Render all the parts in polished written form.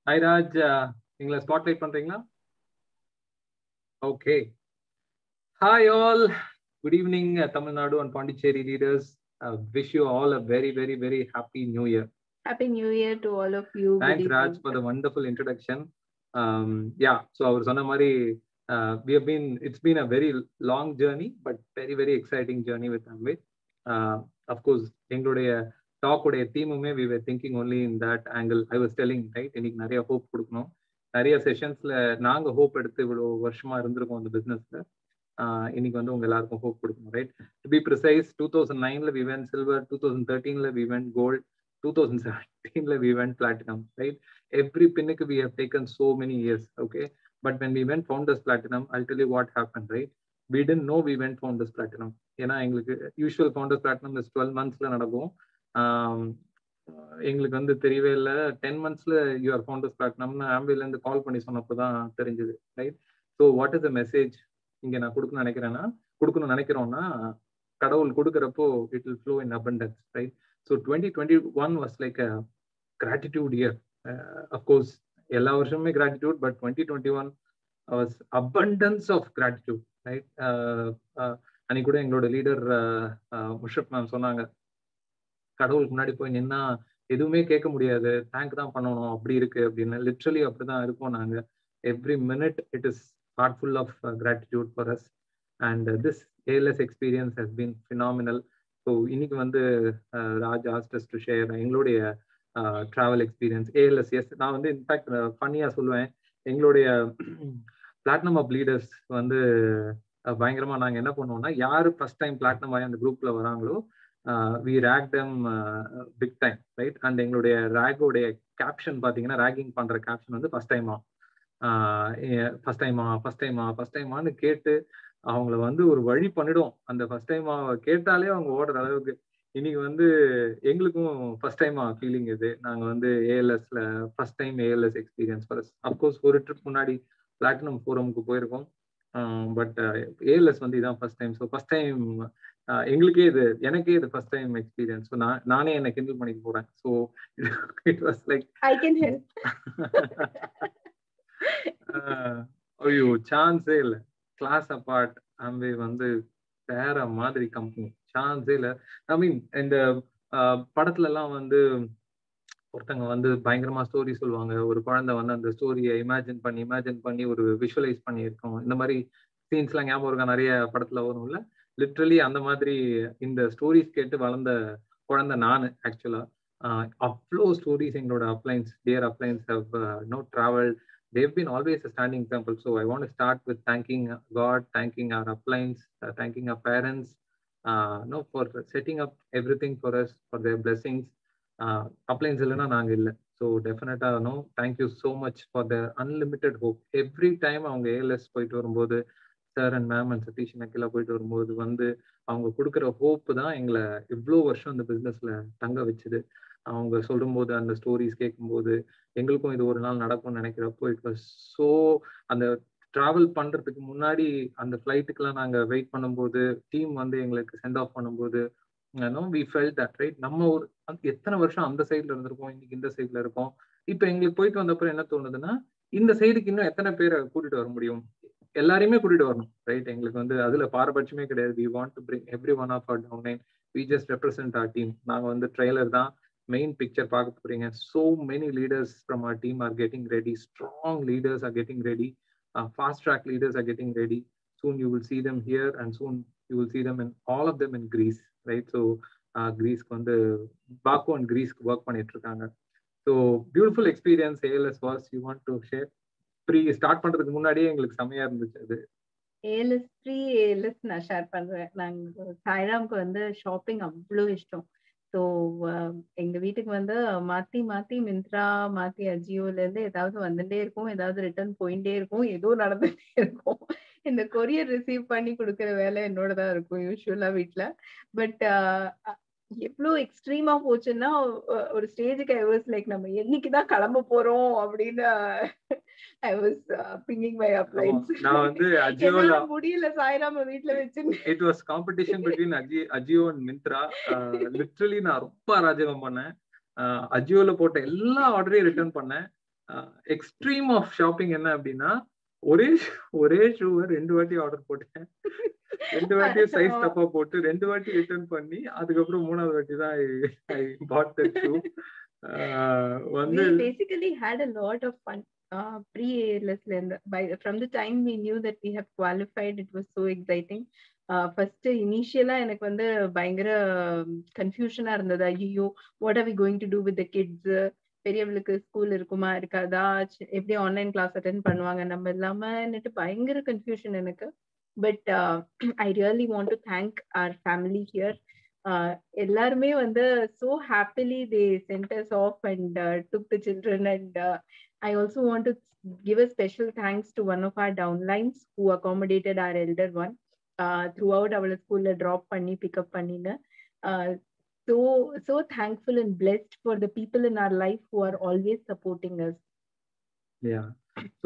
Hi Raj, நீங்கள spotlight பண்றீங்களா? Okay. Hi all. Good evening, Tamil Nadu and Pondicherry leaders. Wish you all a very, very, very happy New Year. Happy New Year to all of you. Thanks Raj for the wonderful introduction. Yeah, so அவர் சொன்ன மாதிரி it's been a very long journey, but very, very exciting journey with Amway. Of course, எங்களுடைய talk உடைய தீமுமே we were thinking only in that angle. I was telling, right, இன்னைக்கு நிறைய hope கொடுக்கணும். நிறைய செஷன்ஸ்ல நாங்க ஹோப் எடுத்து இவ்வளவு வருஷமா இருந்திருக்கோம் அந்த பிசினஸ்ல. இன்னைக்கு வந்து உங்க எல்லாருக்கும் ஹோப் கொடுக்கணும், ரைட்? டு பி ப்ரிசைஸ், 2009ல we went silver, 2013ல we went gold, 2017ல we went platinum, right? Every pinnacle we have taken so many years, okay? But when we went founders platinum, I'll tell you what happened, right? We didn't know we went founders platinum. ஏன்னா எங்களுக்கு usual founders platinum is 12 monthsல நடக்கும். எங்களுக்கு வந்து தெரியவே இல்லை. 10 monthsல you are founders பிளாட்டினம்னு ஆம்பில இருந்து கால் பண்ணி சொன்னப்போதான் தெரிஞ்சது, right? So what is the message இங்க நான் கொடுக்கணும்னு நினைக்கிறோம்னா, கடவுள் கொடுக்குறப்போ it will flow in abundance, right? So 2021 was like a gratitude year. Of course எல்லா வருஷமுமே gratitude, but 2021 was abundance of gratitude, right? அன்னைக்கு கூட எங்களோட லீடர் முஷப் மேம் சொன்னாங்க, கடவுளுக்கு முன்னாடி போய் நின்னா எதுவுமே கேட்க முடியாது, தேங்க் தான் பண்ணணும், அப்படி இருக்கு அப்படின்னு. லிட்ரலி அப்படிதான் இருக்கோம் நாங்க. Every minute it is heart full of gratitude for us. And this ALS experience has been phenomenal. So இன்னைக்கு வந்து Raj asked us to share எங்களுடைய ட்ராவல் எக்ஸ்பீரியன்ஸ் ALS. எஸ், நான் வந்து இன்ஃபேக்ட் ஃபன்னியா சொல்லுவேன், எங்களுடைய பிளாட்டினம் ஆஃப் லீடர்ஸ் வந்து பயங்கரமா நாங்க என்ன பண்ணுவோம்னா, யாரு ஃபர்ஸ்ட் டைம் பிளாட்டினம் ஆகி அந்த குரூப்ல வராங்களோ we ragged them big time, right? And எங்களுடைய ராகோடைய கேப்ஷன் பாத்தீங்கன்னா, ராகிங் பண்ற கேப்ஷன் வந்து ஃபர்ஸ்ட் டைமான்னு கேட்டு அவங்கள வந்து ஒரு வழி பண்ணிடும். அந்த ஃபர்ஸ்ட் டைமா கேட்டாலே அவங்க ஓடுற அளவுக்கு இன்னைக்கு வந்து எங்களுக்கும் ஃபர்ஸ்ட் டைமா ஃபீலிங் இது. நாங்க வந்து ALSல first time ALS experience for us. Of course ஒரு ட்ரிப் முன்னாடி பிளாட்டினம் ஃபோரமுக்கு போயிருக்கோம், பட் ALS வந்து இதான் first time. So first time எனக்கே இது ஃபர்ஸ்ட் டைம் எக்ஸ்பீரியன்ஸ். ஸோ நானே என்ன கிண்டல் பண்ணிக்க போறேன். So it was like I can help. ஐயோ, சான்ஸே இல்லை. Class abort. ஆம்வே வந்து வேற மாதிரி கம்பெனி, சான்ஸே இல்லை. ஐ மீன் இந்த படத்துல எல்லாம் வந்து ஒருத்தங்க வந்து பயங்கரமா ஸ்டோரி சொல்லுவாங்க, ஒரு குழந்தை வந்து அந்த ஸ்டோரியை இமேஜின் பண்ணி ஒரு விஷுவலைஸ் பண்ணி இருக்கோம். இந்த மாதிரி சீன்ஸ் எல்லாம் ஞாபகம் இருக்கா? நிறைய படத்துல வரும்ல. லிட்ரலி அந்த மாதிரி இந்த ஸ்டோரிஸ் கேட்டு வளர்ந்த குழந்தை நானு. ஆக்சுவலா அவ்வளோ ஸ்டோரிஸ் எங்களோட uplines, dear uplines have traveled. They've been always a standing example. So I want to start with thanking God, thanking our uplines, thanking our parents, for setting up everything for us, for their blessings. Uplines இல்லைன்னா நாங்க இல்லை. So டெஃபினட்டா thank you so much for their unlimited hope. Every time அவங்க ALS போயிட்டு வரும்போது, sir and ma'am and Satish Nakkila போயிட்டு வரும்போது வந்து அவங்க கொடுக்குற ஹோப் தான் எங்களை இவ்வளோ வருஷம் அந்த பிஸ்னஸ்ல தங்க வச்சுது. அவங்க சொல்லும்போது, அந்த ஸ்டோரிஸ் கேட்கும்போது, எங்களுக்கும் இது ஒரு நாள் நடக்கும்னு நினைக்கிறப்போ இட் வாஸ் ஸோ. அந்த டிராவல் பண்றதுக்கு முன்னாடி அந்த ஃபிளைட்டுக்கெல்லாம் நாங்க வெயிட் பண்ணும்போது, டீம் வந்து எங்களுக்கு சென்ட் ஆஃப் பண்ணும்போது, we felt that, right? நம்ம ஒரு எத்தனை வருஷம் அந்த சைட்ல இருந்திருக்கோம், இன்னைக்கு இந்த சைட்ல இருக்கோம். இப்போ எங்களுக்கு போயிட்டு வந்தப்பறம் என்ன தோணுதுன்னா, இந்த சைடுக்கு இன்னும் எத்தனை பேரை கூட்டிட்டு வர முடியும், எல்லாரையுமே கூட்டிட்டு வரணும், ரைட்? எங்களுக்கு வந்து அதுல பாரபட்சமே கிடையாது. We want to bring every one of our downline. We just represent our team. நாங்க வந்து ட்ரெய்லர் தான், மெயின் பிக்சர் பார்க்க போறீங்க. So many leaders from our team are getting ready. Strong leaders are getting ready. Fast track leaders are getting ready. Soon you will see them here, and soon you will see them in all of them in Greece, right? So Greece வந்து Baku and Greece work பண்ணிட்டு இருக்காங்க. So beautiful experience ALS was. You want to share? Start பண்றதுக்கு முன்னாடியே எங்களுக்கு செமையா இருந்துச்சு அது. ALS நான் ஷேர் பண்றேன். நாங்க சாய்ராம்க்கு வந்து ஷாப்பிங் அவ்வளோ இஷ்டம். ஸோ எங்க வீட்டுக்கு வந்து மாத்தி மிந்த்ரா, மாத்தி அஜியோல இருந்து ஏதாவது வந்துட்டே இருக்கும், ஏதாவது ரிட்டர்ன் போயிட்டே இருக்கும், ஏதோ நடந்துட்டே இருக்கும். இந்த கொரியர் ரிசீவ் பண்ணி கொடுக்குற வேலை என்னோட தான் இருக்கும் யூஸ்வலா வீட்டுல. பட் எவ்வளோ எக்ஸ்ட்ரீமா போச்சுன்னா, ஒரு ஸ்டேஜுக்கு ஐ வாஸ் லைக், நம்ம என்னைக்குதான் கிளம்ப போறோம் அப்படின்னு I was pinging my uplines. நான் வந்து அஜியோல முடியல சாய்ராம் வீட்ல வச்சு. It was competition between Ajio and Myntra. Literally நான் ரொம்ப அராஜகம் பண்ணேன். அஜியோல போட்ட எல்லா ஆர்டரையும் ரிட்டர்ன் பண்ணேன். எக்ஸ்ட்ரீம் ஆஃப் ஷாப்பிங் என்ன அப்படின்னா, ஒரே ஒரே ஷூவை 2 வாட்டி ஆர்டர் போட்டேன். 2 வாட்டியும் சைஸ் தப்பா போட்டு 2 வாட்டி ரிட்டர்ன் பண்ணி அதுக்கப்புறம் 3வது வாட்டி தான் I bought that shoe. We basically had a lot of fun pre-ALS. From the time we knew that we have qualified, it was so exciting. First initially எனக்கு வந்து பயங்கர கன்ஃபியூஷனா இருந்தது. ஐயோ, what are we going to do with the kids? பெரியவளுக்கு school இருக்குமா இருக்காதா, எப்படி online class attend பண்ணுவாங்க நம்ம இல்லாமன்னுட்டு பயங்கர கன்ஃபியூஷன் எனக்கு. But I really want to thank our family here. எல்லாருமே வந்து so happily they sent us off and took the children, and I also want to give a special thanks to one of our downlines who accommodated our elder one throughout our school drop panni pick up pannina. So thankful and blessed for the people in our life who are always supporting us. Yeah, so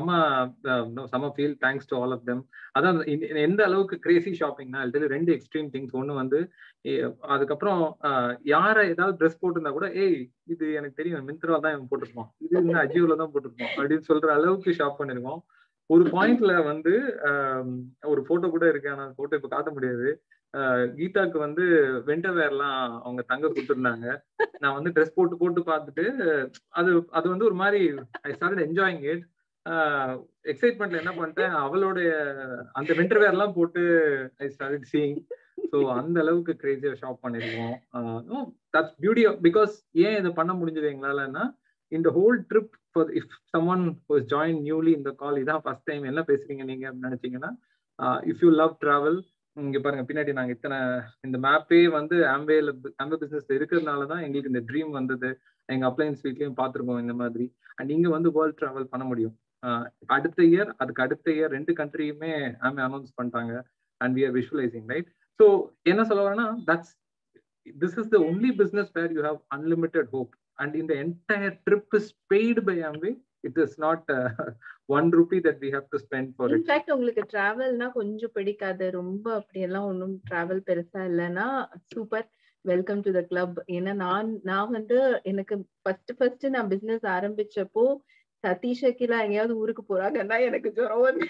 some feel thanks to all of them. அதான் எந்த அளவுக்கு Crazy ஷாப்பிங்னா அது ரெண்டு extreme things. ஒண்ணு வந்து அதுக்கப்புறம் யார ஏதாவது ட்ரெஸ் போட்டிருந்தா கூட, ஏய் இது எனக்கு தெரியும் மிந்த்ரா தான் இவன் போட்டிருப்பான், இது இந்த அஜியோல தான் போட்டிருப்பான் அப்படின்னு சொல்ற அளவுக்கு ஷாப் பண்ணிருக்கோம். ஒரு பாயிண்ட்ல வந்து ஒரு போட்டோ கூட இருக்கு, ஆனா போட்டோ இப்ப காட்ட முடியாது. கீதாக்கு வந்து வெண்டவேர்லாம் அவங்க தங்க கொடுத்துருந்தாங்க. நான் வந்து ட்ரெஸ் போட்டு பார்த்துட்டு அது வந்து ஒரு மாதிரி ஐ ஸ்டார்டட் என்ஜாயிங் இட். எக்ஸைட்மெண்ட்ல என்ன பண்ணிட்டேன், அவளுடைய அந்த வெண்டர்வேர் எல்லாம் போட்டு ஐ ஸ்டார்டட் சீயிங். ஸோ அந்த அளவுக்கு கிரேசியா ஷாப் பண்ணிருக்கோம். தட்ஸ் பியூட்டி பிகாஸ் ஏன் இதை பண்ண முடிஞ்சது எங்களாலன்னா, இந்த whole trip for if someone was join newly இந்த கால், இதான் ஃபர்ஸ்ட் டைம் என்ன பேசுறீங்க நீங்க நினைச்சீங்கன்னா, இஃப் யூ லவ் டிராவல், இங்க பாருங்க பின்னாடி நாங்க இத்தனை இந்த மேப்பே வந்து ஆம்பே பிசினஸ் இருக்கிறதுனாலதான் எங்களுக்கு இந்த ட்ரீம் வந்தது. எங்க அப்ளையன்ஸ் வீட்லயும் பார்த்துருக்கோம் இந்த மாதிரி. அண்ட் இங்க வந்து வேர்ல்ட் டிராவல் பண்ண முடியும். அடுத்த இயர் அதுக்கு அடுத்த இயர் 2 கண்ட்ரியுமே ஆம்பே அனௌன்ஸ் பண்ணிட்டாங்க. And we are visualizing, right? So என்ன சொல்ல வரேன்னா, this is the only business where you have unlimited hope, and in the entire trip is paid by Amway. It is not 1 rupee that we have to spend for it. In fact, உங்களுக்கு டிராவல்னா கொஞ்சம் பிடிக்காது, ரொம்ப அப்படியெல்லாம் ஒன்றும் travel பெருசா இல்லைன்னா super, welcome to the club. ஏன்னா நான் வந்து எனக்கு ஃபர்ஸ்ட் நான் பிசினஸ் ஆரம்பிச்சப்போ சதீஷ் அகிலா எங்கேயாவது ஊருக்கு போறாங்கன்னா எனக்கு ஜுரம் வந்து,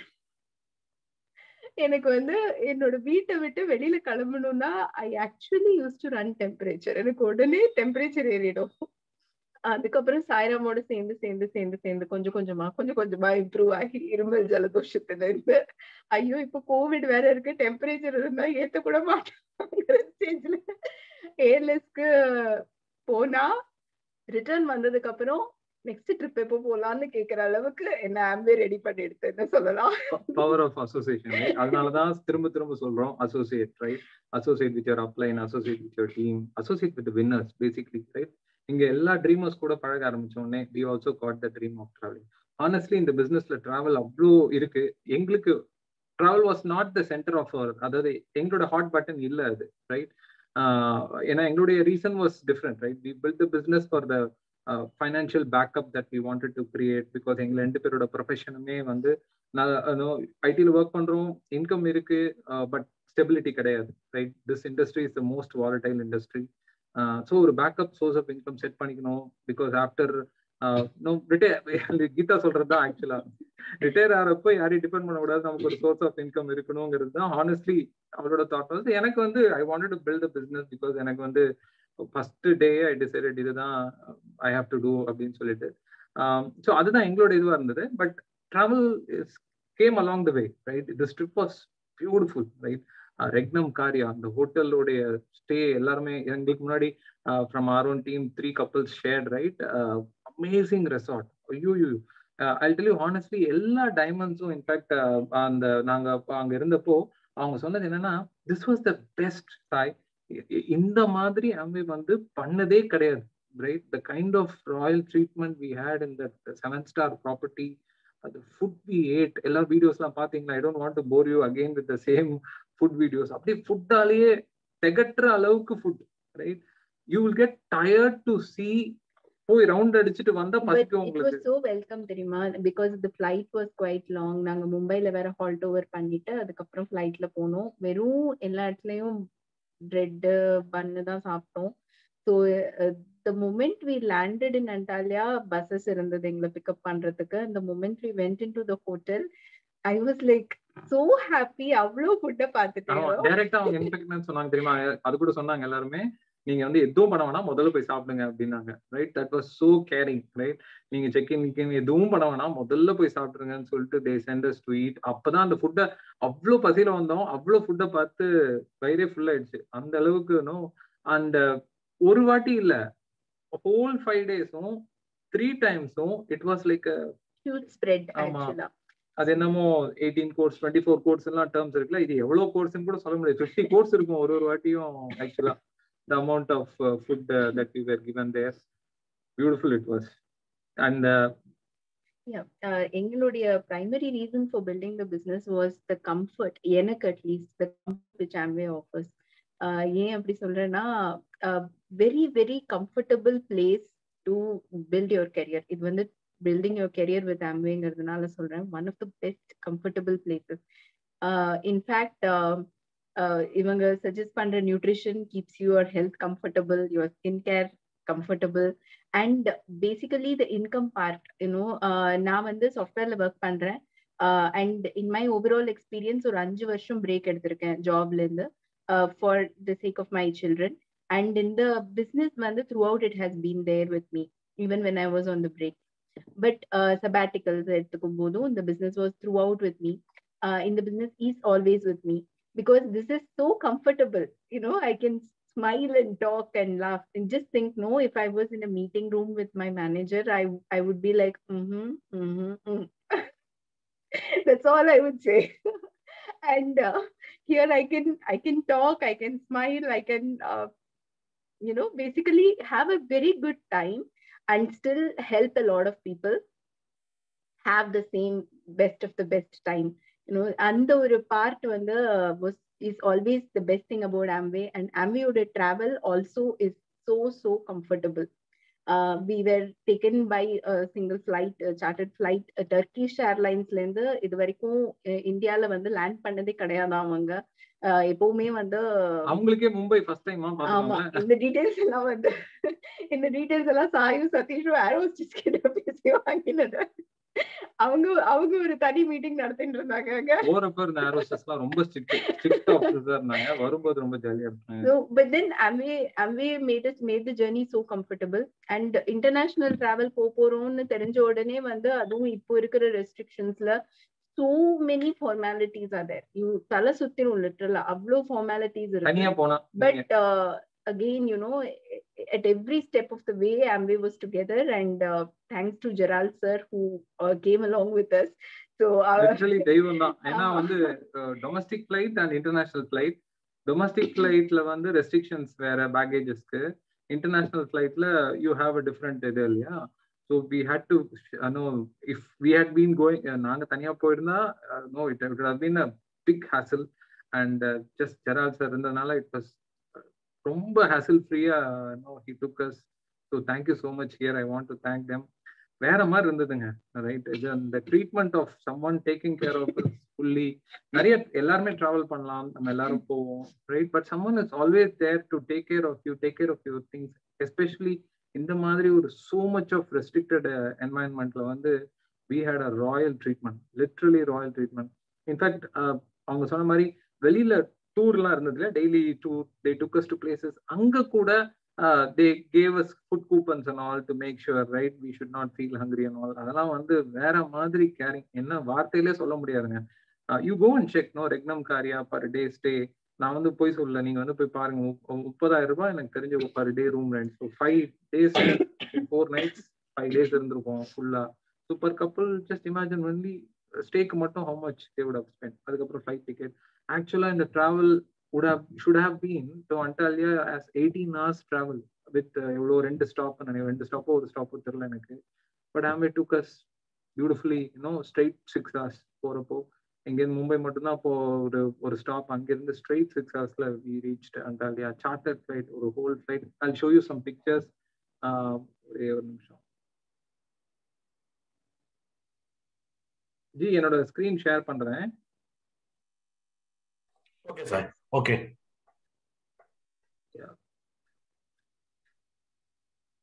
எனக்கு வந்து என்னோட வீட்டை விட்டு வெளியில கிளம்பணும்னா I actually use to run temperature. எனக்கு உடனே டெம்பரேச்சர் ஏறிடும். அதுக்கப்புறம் சாய்ராமோட சேர்ந்து கொஞ்சம் கொஞ்சமா இம்ப்ரூவ் ஆகி இருமல் ஜலதோஷத்துல இருந்து, ஐயோ இப்ப கோவிட் வேற இருக்கு, டெம்பரேச்சர் இருந்தா ஏத்த கூட மாட்டேன். ஏர்லெஸ்க்கு போனா ரிட்டர்ன் வந்ததுக்கு அப்புறம் நெக்ஸ்ட் ட்ரிப் எப்போ போலான்னு கேக்குற அளவுக்கு என்ன ஆம்பே ரெடி பண்ணி எடுத்தேன்னு சொல்லலாம். Power of association. அதனாலதான் திரும்ப சொல்றோம், associate, right? Associate with your upline, associate with your team, associate with winners basically, right? இங்க எல்லா ட்ரீமர்ஸ் கூட பழக ஆரம்பிச்சோடனே we also got the dream of traveling. Honestly இந்த பிசினஸ்ல டிராவல் அவ்வளோ இருக்கு. எங்களுக்கு travel was not the center of our, அதாவது எங்களோட ஹாட் பட்டன் இல்ல அது, ரைட்? ஏன்னா எங்களுடைய reason was different, right? We built the business for the financial backup that we wanted to create, because எங்க 2 பேரோட ப்ரொஃபஷனுமே வந்து ஐடியில் ஒர்க் பண்றோம், இன்கம் இருக்கு, பட் ஸ்டெபிலிட்டி கிடையாது, right? This industry is the most volatile industry. So ஒரு backup source of income set பண்ணிக்கணும். Because after Geetha சொல்றது தான் ஆக்சுவலா, ரிட்டையர் ஆகிறப்ப யாரையும் டிபெண்ட் பண்ணக்கூடாது, நமக்கு ஒரு சோர்ஸ் ஆஃப் இன்கம் இருக்கணுங்கிறது தான் ஹானஸ்ட்லி அவரோட தாட். வந்து எனக்கு வந்து I wanted to build the business because எனக்கு வந்து ஃபர்ஸ்ட் டே ஐ டிசைடட் இதுதான் ஐ ஹாவ் டு டூ அப்படின்னு சொல்லிட்டு. ஸோ அதுதான் எங்களோட இதுவா இருந்தது. But travel came along the way, right? This trip was beautiful, right? Regnum Carya அந்த ஹோட்டலோடைய ஸ்டே எல்லாருமே எங்களுக்கு முன்னாடி from our own team 3 couples shared, right? Amazing resort. ஐயோ, I'll tell you honestly, எல்லா டைமண்ட்ஸும் இன்ஃபேக்ட் அந்த நாங்க அங்க இருந்தப்போ அவங்க சொன்னது என்னன்னா, திஸ் வாஸ் த பெஸ்ட் சாய், இந்த மாதிரி ஆம்பே வந்து பண்ணதே கிடையாது, right? The kind of royal treatment we had in that 7-star property. அது ஃபுட் வி ஏட், எல்லா வீடியோஸ்லாம் பாத்தீங்களா? I don't want to bore you again with the same food videos. அப்படியே ஃபுட்டாலேயே திகட்டுற அளவுக்கு food, right? You will get tired to see, போய் round அடிச்சிட்டு வந்தா பசிக்கும் உங்களுக்கு. It was so welcome தெரியுமா, because the flight was quite long. நாங்க மும்பைல வேற ஹால்ட் ஓவர் பண்ணிட்டு அதுக்கப்புறம் ஃபிளைட்ல போனோம். வெறும் எல்லா இடத்துலயும் பிரெட் பன்னு தான் சாப்பிட்டோம். So the moment we landed in Antalya, buses இருந்தது எங்களை பிக்கப் பண்றதுக்கு. And the moment we went into the hotel, I was like so happy. அவ்வளோ ஃபுட்டை பார்த்துட்டேன். டைரக்டா அவங்க இன்ஃபெக்ட் சொன்னாங்க தெரியுமா? அது கூட சொன்னாங்க எல்லாருமே, நீங்க வந்து எதுவும் பண்ண வேணாம், முதல்ல போய் சாப்பிடுங்க அப்படின்னாங்க. Right, that was so caring. Right, நீங்க செக்இன் எதுவும் பண்ண வேணாம், முதல்ல போய் சாப்பிடுங்கன்னு சொல்லிட்டு they sent us to eat. அப்பதான் அந்த ஃபுட்டை, அவ்வளோ பசியில வந்தோம், அவ்வளோ ஃபுட்டை பார்த்து வயிறே ஃபுல் ஆயிடுச்சு. அந்த அளவுக்கு அண்ட் ஒரு வாட்டி இல்ல, whole 5 days-உம் 3 times-உம் it was like a huge spread actually. அது என்னமோ 18 course 24 course எல்லாம் டேர்ம்ஸ் இருக்குல்ல, இது எவ்வளவு கோர்ஸ்னு கூட சொல்ல முடியாது. 50 course இருக்கும் ஒரு வாட்டியும். ஆக்சுவலா the amount of food that we were given there, beautiful it was. And எங்களுடைய primary reason for building the business was the comfort, எனக்கு at least the comfort which Amway offers. ஏன் அப்படி சொல்றேன்னா, very very comfortable place to build your career. இது வந்து building your career with Amwayங்கிறதுனால சொல்றேன், one of the best comfortable places. In fact, இவங்க suggest பண்ற nutrition keeps your health comfortable, your skin care comfortable, and basically the income part, நான் வந்து சாஃப்ட்வேர்ல work பண்றேன். And in my overall experience ஒரு 5 வருஷம் break எடுத்திருக்கேன் ஜாப்ல இருந்து, for the sake of my children. And in the business வந்து throughout it has been there with me even when I was on the break. But sabbaticals எடுத்துக்கும் போதும் the business was throughout with me. In the business is always with me because this is so comfortable. I can smile and talk and laugh and just think, if I was in a meeting room with my manager, I would be like that's all I would say. And here I can talk, I can smile, I can basically have a very good time and still help a lot of people have the same best of the best time. அந்த ஒரு part வந்து is always the best thing about Amway. And Amway oda travel also is so comfortable. We were taken by a single flight, chartered flight, Turkish Airlines ல இருந்து இது வரைக்கும் இந்தியால வந்து land பண்ணதே கிடையாது அவங்க. எப்பவுமே வந்து அவங்களுக்கே மும்பை ஃபர்ஸ்ட் டைம் பாத்துறாங்க. இந்த டீடைல்ஸ் எல்லாம் சாயும் சதீஷும் ஏரோஸ்டிஸ் கிட்ட பேசி வாங்கினது. அவங்க ஒரு தனி மீட்டிங் நடத்திட்டு இருந்தாங்க. போறப்ப இருந்த ஏரோஸ்டிஸ்லாம் ரொம்ப ஸ்ட்ரிக்ட் ஆஃபீஸரா இருந்தாங்க, வரும்போது ரொம்ப ஜாலியா இருந்தாங்க. So but then Amway made the journey so comfortable. And international travel போறோம்னு தெரிஞ்ச உடனே வந்து அதுவும் இப்போ இருக்கிற ரெஸ்ட்ரிக்ஷன்ஸ்ல so many formalities are there. You தலை சுத்திரும் லிட்டரலா, அவ்வளோ formalities இருக்கு தனியா போனா. But again, at every step of the way, Amway was together, and thanks to Gerald sir who came along with us. So literally தெய்வம் தான். ஏன்னா வந்து domestic flight and international flight, domestic flightல வந்து restrictions வேற baggagesக்கு, international flightல you have a different இது இல்லையா. So we had to if we had been going, நாங்க தனியா போயிருந்தா it would have been a big hassle. And just Gerald sir இருந்தனால it was ரொம்ப hassle free-ஆ he took us. So thank you so much. Here I want to thank them. வேற மாதிரி இருந்ததுங்க. Right, the treatment of someone taking care of us fully. நிறைய எல்லாருமே travel பண்ணலாம், நம்ம எல்லாரும் போவோம், right, but someone is always there to take care of you, take care of your things. Especially இந்த மாதிரி ஒரு so much of restricted environmentல வந்து we had a royal treatment, literally royal treatment. In fact, அவங்க சொன்ன மாதிரி வெளியில டூர்லாம் இருந்ததுல, daily tour, they took us to places. அங்க கூட they gave us food coupons and all to make sure, right, we should not feel hungry and all. அதெல்லாம் வந்து வேற மாதிரி கேரிங், என்ன வார்த்தையிலே சொல்ல முடியாதுங்க. You go and check, ரெக்னம் காரியா per day stay. நான் வந்து போய் சொல்லல, நீங்க வந்து போய் பாருங்க, 30,000 ரூபாய் எனக்கு தெரிஞ்ச per day room rent. So 5 days 4 nights 5 days இருந்திருக்கும் ஃபுல்லா. So per couple, just imagine only ஸ்டேக்கு மட்டும் how much they would have spent. அதுக்கப்புறம் flight ticket. Actually இந்த travel should have been to Antalya as 18 hours travel with எவ்வளோ 2 stop, 2 ஸ்டாப்போ ஒரு ஸ்டாப்போ தெரியல எனக்கு. But Amway took us beautifully, straight 6 hours போறப்போ. இங்கேருந்து மும்பை மட்டும்தான் அப்போ ஒரு ஸ்டாப், அங்கிருந்து straight 6 hours-ல we reached Antalya. Chartered flight, ஒரு whole flight. I'll show you some pictures. ஒரே ஒரு நிமிஷம் ஜி, என்னோட ஸ்கிரீன் ஷேர் பண்றேன். Okay sir. ஓகே.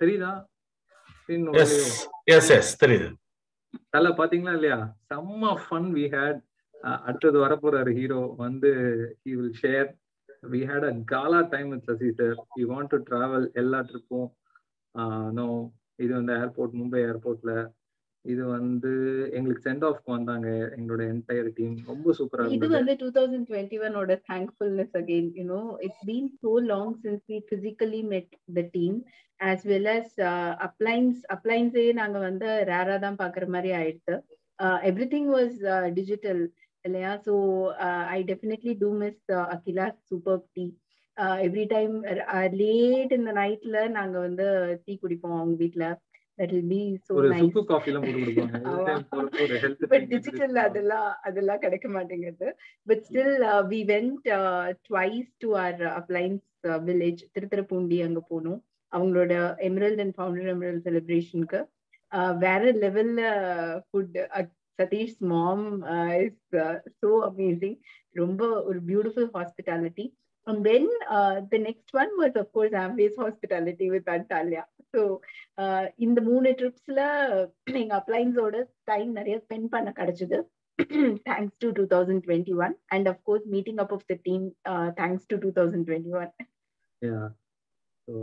தெரியுதா? எஸ் எஸ் எஸ் தெரியுது. தல பாத்தீங்களா இல்லையா? செம்ம ஃபன் வி ஹேட். அடுத்தது வரப்போறாரு ஹீரோ வந்து he will share. We had a gala time with Sasi sir. We want to travel எல்லா ட்ரிப்பும். நோ இது வந்து ஏர்போர்ட், மும்பை ஏர்போர்ட்ல இது வந்து எங்களுக்கு சென்ட் ஆஃப்க்கு வந்தாங்க எங்களோட என்டையர் டீம். ரொம்ப சூப்பரா இது இருந்தது. வந்து 2021 ஓட thankfulness again, you know, it's been so long since we physically met the team as well as appliance நாங்க வந்து ரேரா தான் பாக்குற மாதிரி ஆயிடுச்சு. Everything was digital இல்லையா? So I definitely do miss Akila's superb tea. Every time late in the nightல நாங்க வந்து டீ குடிப்போம் அவங்க வீட்ல. That will be so ஒரு nice. சுக்கு காஃபி எல்லாம் போட்டு கொடுப்பாங்க. ஒரு ஹெல்த் But digital அதெல்லாம் கிடைக்க மாட்டேங்குது. But still we went twice to our appliance village, Thiruthuraipoondi. அங்க போனோம் அவங்களோட எமரல்ட் அண்ட் ஃபவுண்டர் எமரல்ட் செலிப்ரேஷனுக்கு. வேற லெவல்ல food. Satish mom is so amazing. ரொம்ப ஒரு beautiful hospitality. And then the next one was of course Amway's hospitality with Antalya. So இந்த 3 ட்ரிப்ஸ்ல எங்க அப்ளைன்ஸோட டைம் நிறைய ஸ்பெண்ட் பண்ண கிடைச்சது. Thanks to 2021 and of course meeting up of the team thanks to 2021. Yeah. So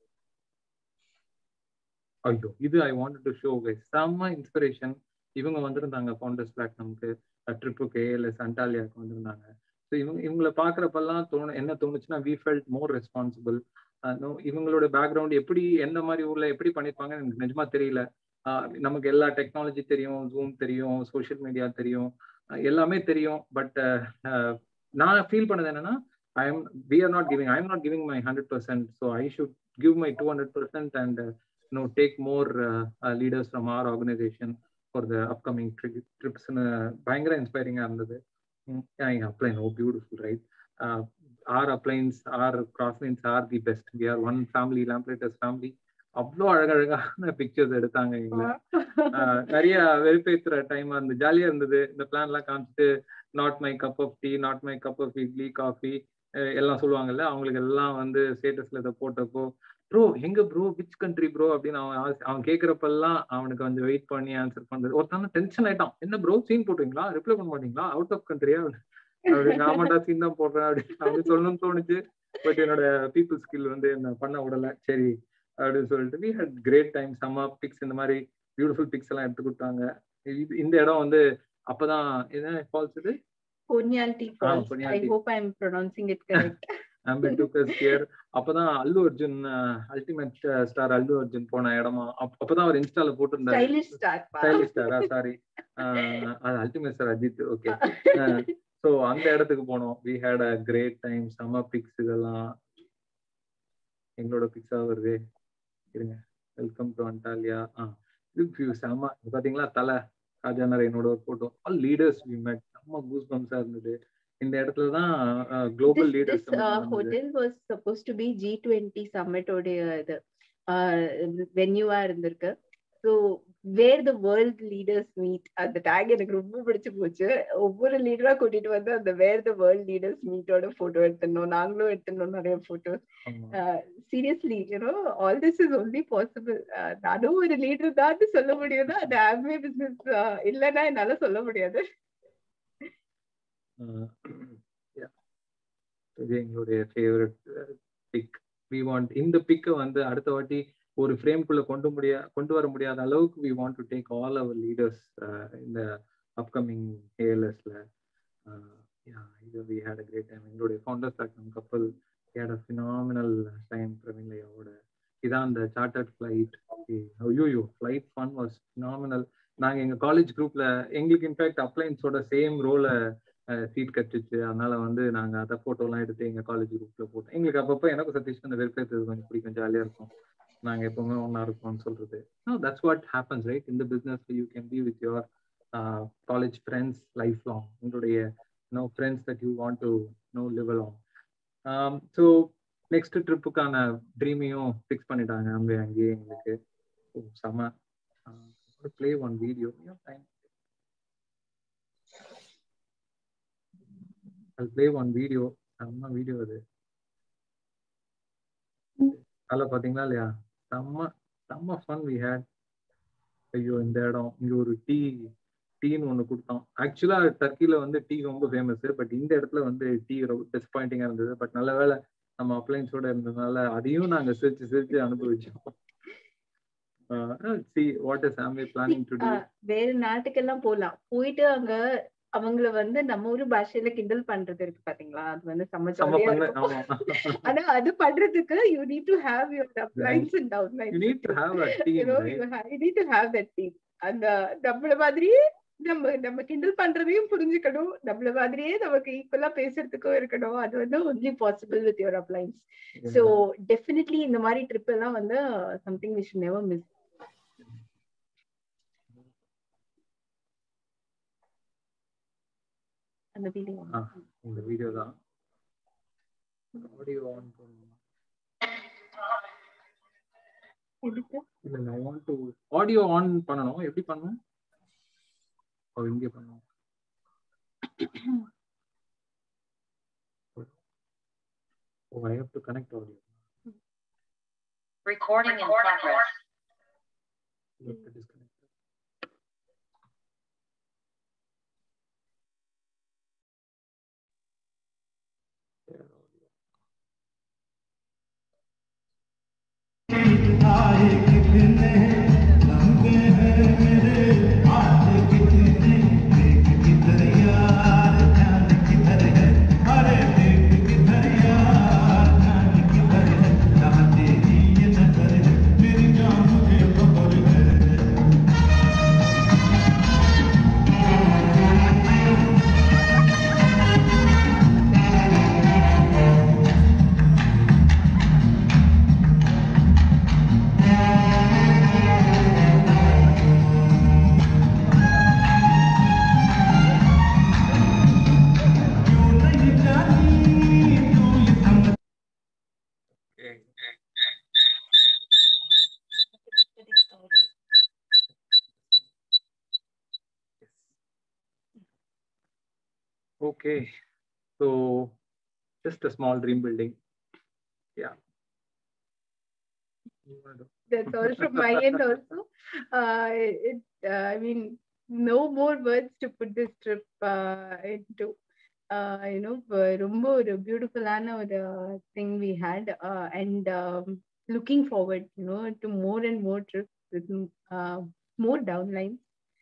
ஐயோ இது I wanted to show guys செம்ம inspiration. இவங்க வந்திருந்தாங்க ஃபவுண்டர்ஸ் பிளாட்ஃபார்முக்கு ட்ரிப்புக்கு ALS அண்டாலியாவுக்கு வந்திருந்தாங்க. ஸோ இவங்களை பார்க்குறப்பெல்லாம் என்ன தோணுச்சுன்னா we felt more responsible. இவங்களோட பேக்ரவுண்ட் எப்படி எந்த மாதிரி ஊர்ல எப்படி பண்ணிருப்பாங்க எனக்கு நிஜமா தெரியல. நமக்கு எல்லா டெக்னாலஜி தெரியும், ஜூம் தெரியும், சோஷியல் மீடியா தெரியும், எல்லாமே தெரியும். பட் நான் ஃபீல் பண்ணது என்னன்னா I am not giving my 100%. So I should give my 200% and take more leaders from our organization for the upcoming trips. பயங்கர இன்ஸ்பைரிங்கா இருந்தது. Upline, oh beautiful, right? Our uplines, our crosslines are the best. We are one family, Lamplighters family. அவ்வளோ அழகழகான pictures எடுத்தாங்க எங்களை. நிறைய வெறுப்பேற்றுற டைமா இருந்தது, ஜாலியா இருந்தது. இந்த பிளான் எல்லாம் காமிச்சிட்டு not my cup of tea, not my cup of idli coffee எல்லாம் சொல்லுவாங்கல்ல, அவங்களுக்கு எல்லாம் வந்து ஸ்டேட்டஸ்ல இதை போட்டப்போ ப்ரோ எங்க ப்ரோ விச் கண்ட்ரி ப்ரோ அப்படின்னு அவன் கேட்கறப்பெல்லாம் அவனுக்கு வந்து வெயிட் பண்ணி ஆன்சர் பண்றது. ஒருத்தான டென்ஷன் ஆயிட்டான், என்ன ப்ரோ சீன் போட்டுவீங்களா, ரிப்ளை பண்ண மாட்டீங்களா, அவுட் ஆஃப் கண்ட்ரியா அப்படின்னு. ஆமாண்டா சீன் தான் போடுறேன் அப்படின்னு சொல்லணும்னு தோணுச்சு. பட் என்னோட பீப்புள் ஸ்கில் வந்து என்ன பண்ண விடல. சரி அப்படின்னு சொல்லிட்டு we had great time. சம்மா பிக்ஸ் இந்த மாதிரி பியூட்டிஃபுல் பிக்ஸ் எல்லாம் எடுத்து கொடுத்தாங்க. இந்த இடம் வந்து அப்பதான் என்ன ஃபால்ஸ் இது Ponyalti Falls. I hope I am pronouncing it correct. அப்பதான் அல்லு அர்ஜுன் அல்டிமேட் ஸ்டார் அல்லு அர்ஜுன் போன இடமா. அப்பதான் அவர் இன்ஸ்டால போட்டிருந்தாரு. ஸ்டைலிஷ் ஸ்டாரா sorry, ultimate star Ajith. Okay. So அந்த இடத்துக்கு போனோம். we had a great time. சம்ம பிக்ஸ் இதெல்லாம் எங்களோட பிக்ஸா வருது. இருங்க, வெல்கம் டு அண்டாலியா. இது செம்ம பாத்தீங்களா, தலை ராஜானார் என்னோட ஒரு photo. All leaders we met. செம்ம கூஸ் பம்ஸா இருந்தது. இந்த இடத்துல தான் global leaders hotel was supposed to be G20 summit உடைய இது வென்யூவா இருந்திருக்கு. So where the world leaders meet, அந்த டேக் எனக்கு ரொம்ப பிடிச்சு போச்சு. ஒவ்வொரு லீடரா கூட்டிட்டு வந்து அந்த where the world leaders meet ஓட போட்டோ எடுத்துனோம். நாங்களும் எடுத்துனோம் நிறைய photos. Seriously, you know, all this is only possible. நானும் ஒரு லீடர் தான் சொல்ல முடியுது. அந்த Amway business இல்லைன்னா என்னால சொல்ல முடியாது. எங்களுடைய ஃபேவரட் பிக். we want இந்த பிக்கை வந்து அடுத்த வாட்டி ஒரு ஃப்ரேம்குள்ள கொண்டு வர முடியாத அளவுக்கு we want to take all our leaders in the upcoming ALSல. we had a great time. எங்களுடைய ஃபவுண்டர்ஸ் பிளாட்ஃபார்ம் கப்பல் had a phenomenal time. Praveen லையாவோட இதான் அந்த சார்ட்டர்ட் ஃபிளைட். ஐயோ ஃபிளைட் ஃபன் வாஸ் phenomenal. நாங்க எங்க காலேஜ் குரூப்ல எங்களுக்கு இன்ஃபேக்ட் அப்ளைன்ஸோட சேம் ரோல சீட் கட்டுச்சு. அதனால வந்து நாங்க அதை போட்டோ எல்லாம் எடுத்து எங்க காலேஜ் குரூப்ல போட்டோம். எங்களுக்கு அப்பப்போ எனக்கு சதீஷ் அந்த வெறுப்பேற்றது கொஞ்சம் பிடிக்கும், ஜாலியா இருக்கும். நாங்க எப்பவுமே ஒன்னா இருக்கோம்னு சொல்றது. that's what happens, right? In the business you can be with your college friends lifelong. உங்களுடைய friends that you want to live along. so next ட்ரிப்புக்கான ட்ரீமையும் ஃபிக்ஸ் பண்ணிட்டாங்க அங்கே எங்களுக்கு. செம. play one video. time I'll play one video. செம்ம video அது. அதில் பார்த்தீங்களா இல்லையா, செம்ம செம்ம ஃபன் வி ஹேட். ஐயோ இந்த இடம் இங்க ஒரு டீன்னு ஒண்ணு கொடுத்தோம். ஆக்சுவலா டர்க்கில வந்து டீ ரொம்ப ஃபேமஸ், பட் இந்த இடத்துல வந்து டீ ரொம்ப டிசப்பாயிண்டிங்கா இருந்தது. பட் நல்ல வேலை நம்ம அப்ளைன்ஸோட இருந்ததுனால அதையும் நாங்க சிரிச்சு அனுபவிச்சோம். see what is Amway planning to do. வேற நாட்டுக்கெல்லாம் போலாம், போயிட்டு அங்க அவங்கள வந்து நம்ம ஊரு பாஷையில கிண்டல் பண்றது இருக்கு பாத்தீங்களா, அது வந்து சமஜாலியா இருக்கும். ஆனா அது பண்றதுக்கு you need to have your uplines and downlines. You need to have a team, right? You need to have that team. அந்த நம்மள மாதிரி நம்ம கிண்டல் பண்றதையும் புரிஞ்சுக்கணும், நம்மள மாதிரியே நமக்கு ஈக்குவலா பேசுறதுக்கும் இருக்கணும். அது வந்து only possible with your uplines. So definitely இந்த மாதிரி ட்ரிப் எல்லாம் வந்து something we should never miss. அந்த வீடியோ தான் ஆடியோ ஆன் பண்ணனும். இல்ல I want to audio on பண்ணனும். எப்படி பண்ணனும்? இங்கே பண்ணனும். I have to connect audio. Recording in progress. You have to disconnect. Okay, so just a small dream building. Yeah. That's all from my end also. I mean, no more words to put this trip into. You know, ரொம்ப ஒரு பியூட்டிஃபுல்லான ஒரு thing we had, and looking forward, you know, to more and more trips with more downlines.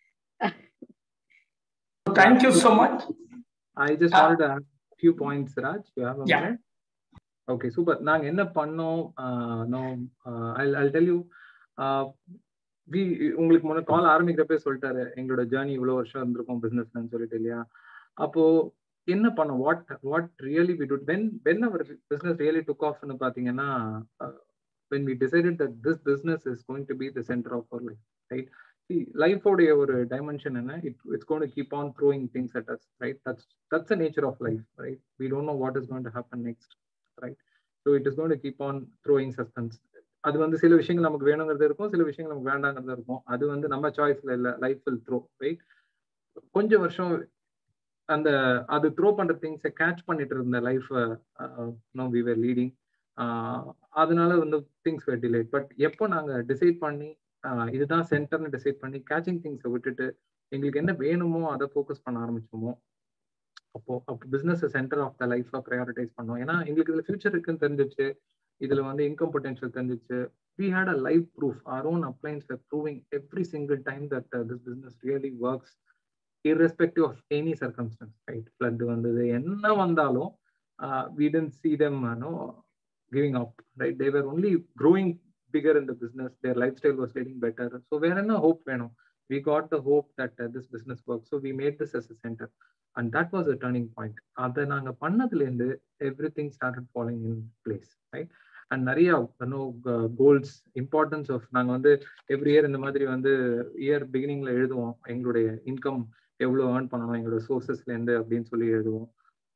Thank you so much. I just wanted to add a few points, Raj. You have a minute? Okay, super. நாங்க என்ன பண்ணோம்? No, I'll tell you. உங்களுக்கு முன்ன கால் ஆரம்பிக்கிறப்பே சொல்லிட்டாரு எங்களோட journey இவ்வளவு வருஷம் இருந்திருக்கும் பிசினஸ்ன்னு சொல்லிட்டு இல்லையா? அப்போ என்ன பண்ணோம்? what really we did when our business really took off ன்னு பாத்தீங்கன்னா, when we decided that this business is going to be the center of our life, right? See, life உடைய ஒரு டைமென்ஷன் என்ன, it's going to keep on throwing things at us, right? That's the nature of life, right? We don't know what is going to happen next, right? So it is going to keep on throwing suspense. அது வந்து சில விஷயங்கள் நமக்கு வேணுங்கிறது இருக்கும், சில விஷயங்கள் நமக்கு வேண்டாங்கிறது இருக்கும். அது வந்து நம்ம சாய்ஸ்ல இல்ல, லைஃப் வில் த்ரோ, ரைட்? கொஞ்சம் வருஷம் அந்த அது த்ரோ பண்ற திங்ஸை கேட்ச் பண்ணிட்டு இருந்த லைஃப் we were leading. அதனால வந்து திங்ஸ் were delayed. பட் எப்போ நாங்க டிசைட் பண்ணி இதுதான் சென்டர்னு டிசைட் பண்ணி கேச்சிங் திங்ஸை விட்டுட்டு எங்களுக்கு என்ன வேணுமோ அதை ஃபோக்கஸ் பண்ண ஆரம்பிச்சோமோ, அப்போ பிசினஸ் சென்டர் ஆஃப் த லைஃபை ப்ரையாரிட்டைஸ் பண்ணோம். ஏன்னா எங்களுக்கு இதுல ஃபியூச்சர் இருக்குன்னு தெரிஞ்சிச்சு, இதுல வந்து இன்கம் பொட்டன்ஷியல் தெரிஞ்சிச்சு. We had a live proof. Our own appliance were proving every single time that this business really works, irrespective of any circumstance, right? Flood vandadu enna vandalum, we didn't see them giving up, right? They were only growing bigger in the business. Their lifestyle was getting better. So where enna hope venum, we got the hope that this business works. So we made this as a center, and that was a turning point. Adha naanga pannadhula irundhu everything started falling in place, right? And நிறைய goals, importance of நாங்கள் வந்து every year இந்த மாதிரி வந்து year பிகினிங்ல எழுதுவோம் எங்களுடைய income எவ்வளோ earn பண்ணணும் எங்களோட சோர்சஸ்லேருந்து அப்படின்னு சொல்லி எழுதுவோம்.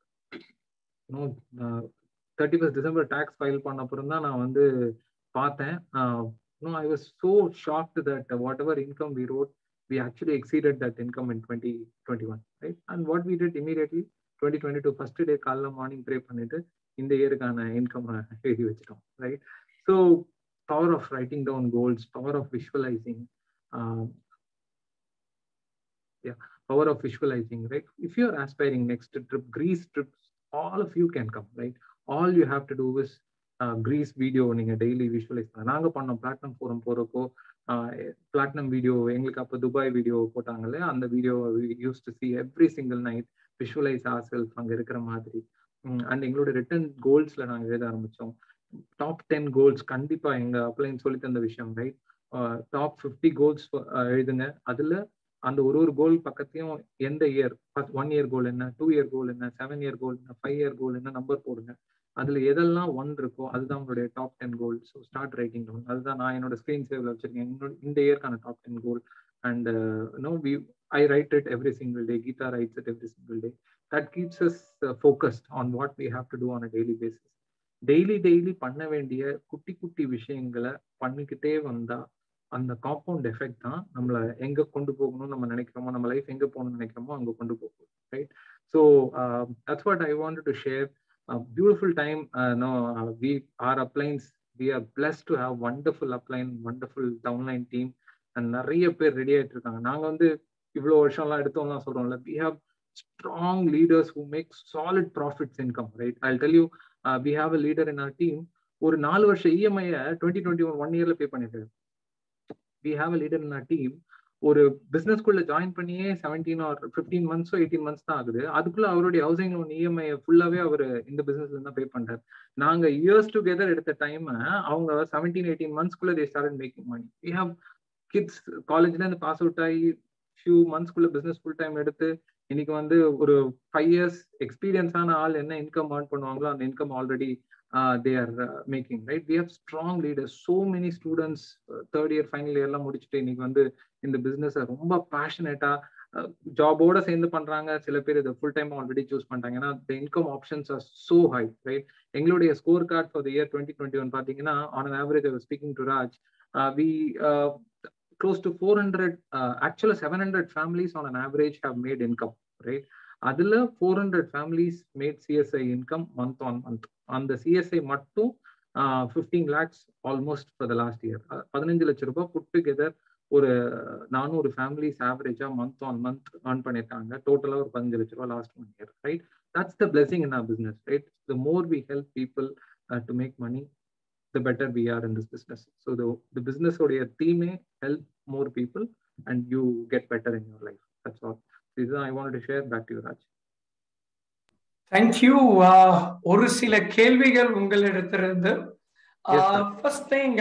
31st December டேக்ஸ் ஃபைல் பண்ண அப்புறம் தான் நான் வந்து பார்த்தேன். I was so shocked that whatever income we wrote, we actually exceeded that income in 2021, right? And what we did immediately, 2022 first day காலைல மார்னிங் ப்ரே பண்ணிட்டு இந்த இயருக்கான இன்கம் எழுதி வச்சிட்டோம், right? So power of writing down goals, power of visualizing. Power of visualizing, right? If you're aspiring next trip, Greece trips, all of you can come, right? All you have to do is Greece video நீங்க daily visualize பண்ண. நாங்க பண்ணோம் platinum forum போறப்போ platinum video எங்களுக்கு அப்போ Dubai video போட்டாங்கல்ல, அந்த video use to see every single night, visualize our self அங்கே இருக்கிற மாதிரி. அண்ட் எங்களோட ரிட்டன் கோல்ஸ்ல நாங்கள் எழுத ஆரம்பித்தோம். டாப் 10 கோல்ஸ் கண்டிப்பா எங்க அப்ளைன் சொல்லி தந்த விஷயம், ரைட்? டாப் 50 கோல்ஸ் எழுதுங்க. அதுல அந்த ஒரு கோல் பக்கத்தையும் எந்த இயர், 1 இயர் கோல் என்ன, 2 இயர் கோல் என்ன, 7 இயர் கோல் என்ன, 5 இயர் கோல் என்ன, நம்பர் போடுங்க. அதுல எதெல்லாம் 1 இருக்கோ அதுதான் உங்களுடைய top 10 goal. So start writing down. அதுதான் நான் என்னோட ஸ்கிரீன் சேவ்ல வச்சிருக்கேன், இந்த இயர்க்கான top 10 goal. And I write it every single day. Geeta writes it every single day. That keeps us focused on what we have to do on a daily basis. Daily பண்ண வேண்டிய குட்டி குட்டி விஷயங்களை பண்ணிக்கிட்டே வந்தா அந்த காம்பவுண்ட் எஃபெக்ட் தான் நம்மளை எங்க கொண்டு போகணும்னு நம்ம நினைக்கிறோமோ, நம்ம லைஃப் எங்க போகணும்னு நினைக்கிறோமோ அங்க கொண்டு போகும், right? So that's what I wanted to share. Beautiful time. We are uplines. We are blessed to have wonderful upline, wonderful downline team, and நிறைய பேர் ரெடி ஆயிட்டு இருக்காங்க. நாங்க வந்து இவ்வளவு வருஷம்லாம் எடுத்தோம்லாம் சொல்றோம்ல, we have strong leaders who make solid profits income, right? I'll tell you, we have a leader in our team, ஒரு 4 வருஷம் EMI 2021 1 இயர்ல பே பண்ணிருக்காரு. We have a leader in our team, ஒரு பிசினஸ் குள்ள ஜாயின் பண்ணியே 17 or 15 months 18 months தான் ஆகுது. அதுக்குள்ள அவருடைய ஹவுசிங் லோன் EMI ஃபுல்லாவே அவர் இந்த பிசினஸ்ல இருந்தா பே பண்றாரு. நாங்க இயர்ஸ் டுகெதர் எடுத்த டைம் அவங்க 17-18 monthsக்குள்ள they started making money. We have kids காலேஜ்ல இருந்து பாஸ் அவுட் ஆகி few monthsக்குள்ள பிசினஸ் ஃபுல் டைம் எடுத்து இன்னைக்கு வந்து ஒரு 5 years எக்ஸ்பீரியன்ஸான ஆள் என்ன இன்கம் ஏர்ன் பண்ணுவாங்களோ அந்த income already they are making, right? We have strong leaders. So many students third year final year எல்லாம் முடிச்சுட்டு இன்னைக்கு வந்து இந்த பிசினஸ் ரொம்ப பேஷனேட்டா ஜாபோட சேர்ந்து பண்றாங்க. சில பேர் இதை ஃபுல் டைம் ஆல்ரெடி சூஸ் பண்றாங்க. ஏன்னா the income options are so high, right? எங்களுடைய score card for the year 2021 பாத்தீங்கன்னா on an average, I was speaking to Raj, we close to 400, actually 700 families on an average have made income, right? அதுல 400 families made CSI income month on month. அந்த CSI மட்டும் 15 lakhs almost for the last year. 15 லட்சம் ரூபாய் put together ஒரு 400 families ஆவரேஜா month on month earn பண்ணிருக்காங்க. டோட்டலா ஒரு 15 லட்சம் ரூபாய் last 1 year, right? That's the blessing in our business, right? The more we help people to make money, the better we are in this business. So the business oda theme help more people and you get better in your life. That's all. This is I wanted to share. Back to you, Raj. Thank you. ஒரு சில கேள்விகள் உங்களிடத்திலிருந்து. First thing,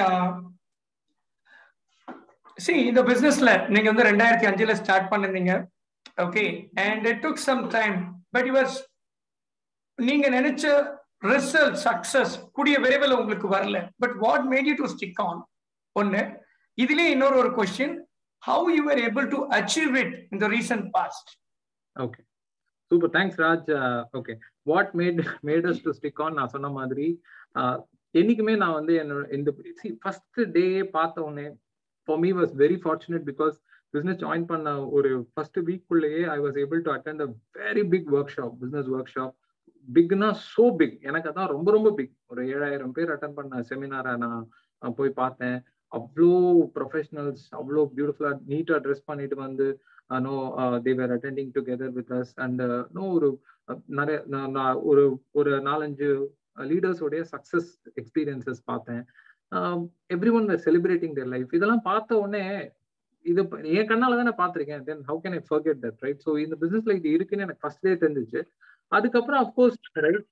see, இந்த பிசினஸ்ல நீங்க வந்து 2005ல start பண்ணீங்க, okay, and it took some time, but நீங்க நினைச்ச ரிசல்ட் சக்சஸ் கூடிய விரைவில் உங்களுக்கு வரல. But what made you to stick on? ஒன்னு. இதுலயே இன்னொரு ஒரு question, how you were able to achieve it in the recent past? Okay, super, thanks Raj. Okay, what made us to stick on? நான் சொன்ன மாதிரி என்னைக்குமே நான் வந்து இந்த ஃபர்ஸ்ட் டே பார்த்த உடனே for me was very fortunate because business join பண்ண ஒரு ஃபர்ஸ்ட் வீக்குள்ளேயே I was able to attend a very big workshop, business workshop. பிக்னா சோ பிக், எனக்கு அதான் ரொம்ப ரொம்ப பிக். ஒரு 7000 பேர் அட்டன் பண்ண செமினாரை நான் போய் பார்த்தேன். அவ்வளோ ப்ரொஃபஷனல்ஸ், அவ்வளோ பியூட்டிஃபுல்லா நீட்டா ட்ரெஸ் பண்ணிட்டு வந்து they were attending together with us. And ஒரு நிறைய ஒரு 4-5 லீடர்ஸ் உடைய சக்சஸ் எக்ஸ்பீரியன்சஸ் பார்த்தேன். everyone were celebrating their life. இதெல்லாம் பார்த்த உடனே இது என் கண்ணால தானே பார்த்திருக்கேன். then how can I forget that, right? So இந்த பிசினஸ்ல இது இருக்குன்னு எனக்கு ஃபர்ஸ்ட் டே தெரிஞ்சிச்சு. அதுக்கப்புறம் அஃப்கோர்ஸ் ரைட்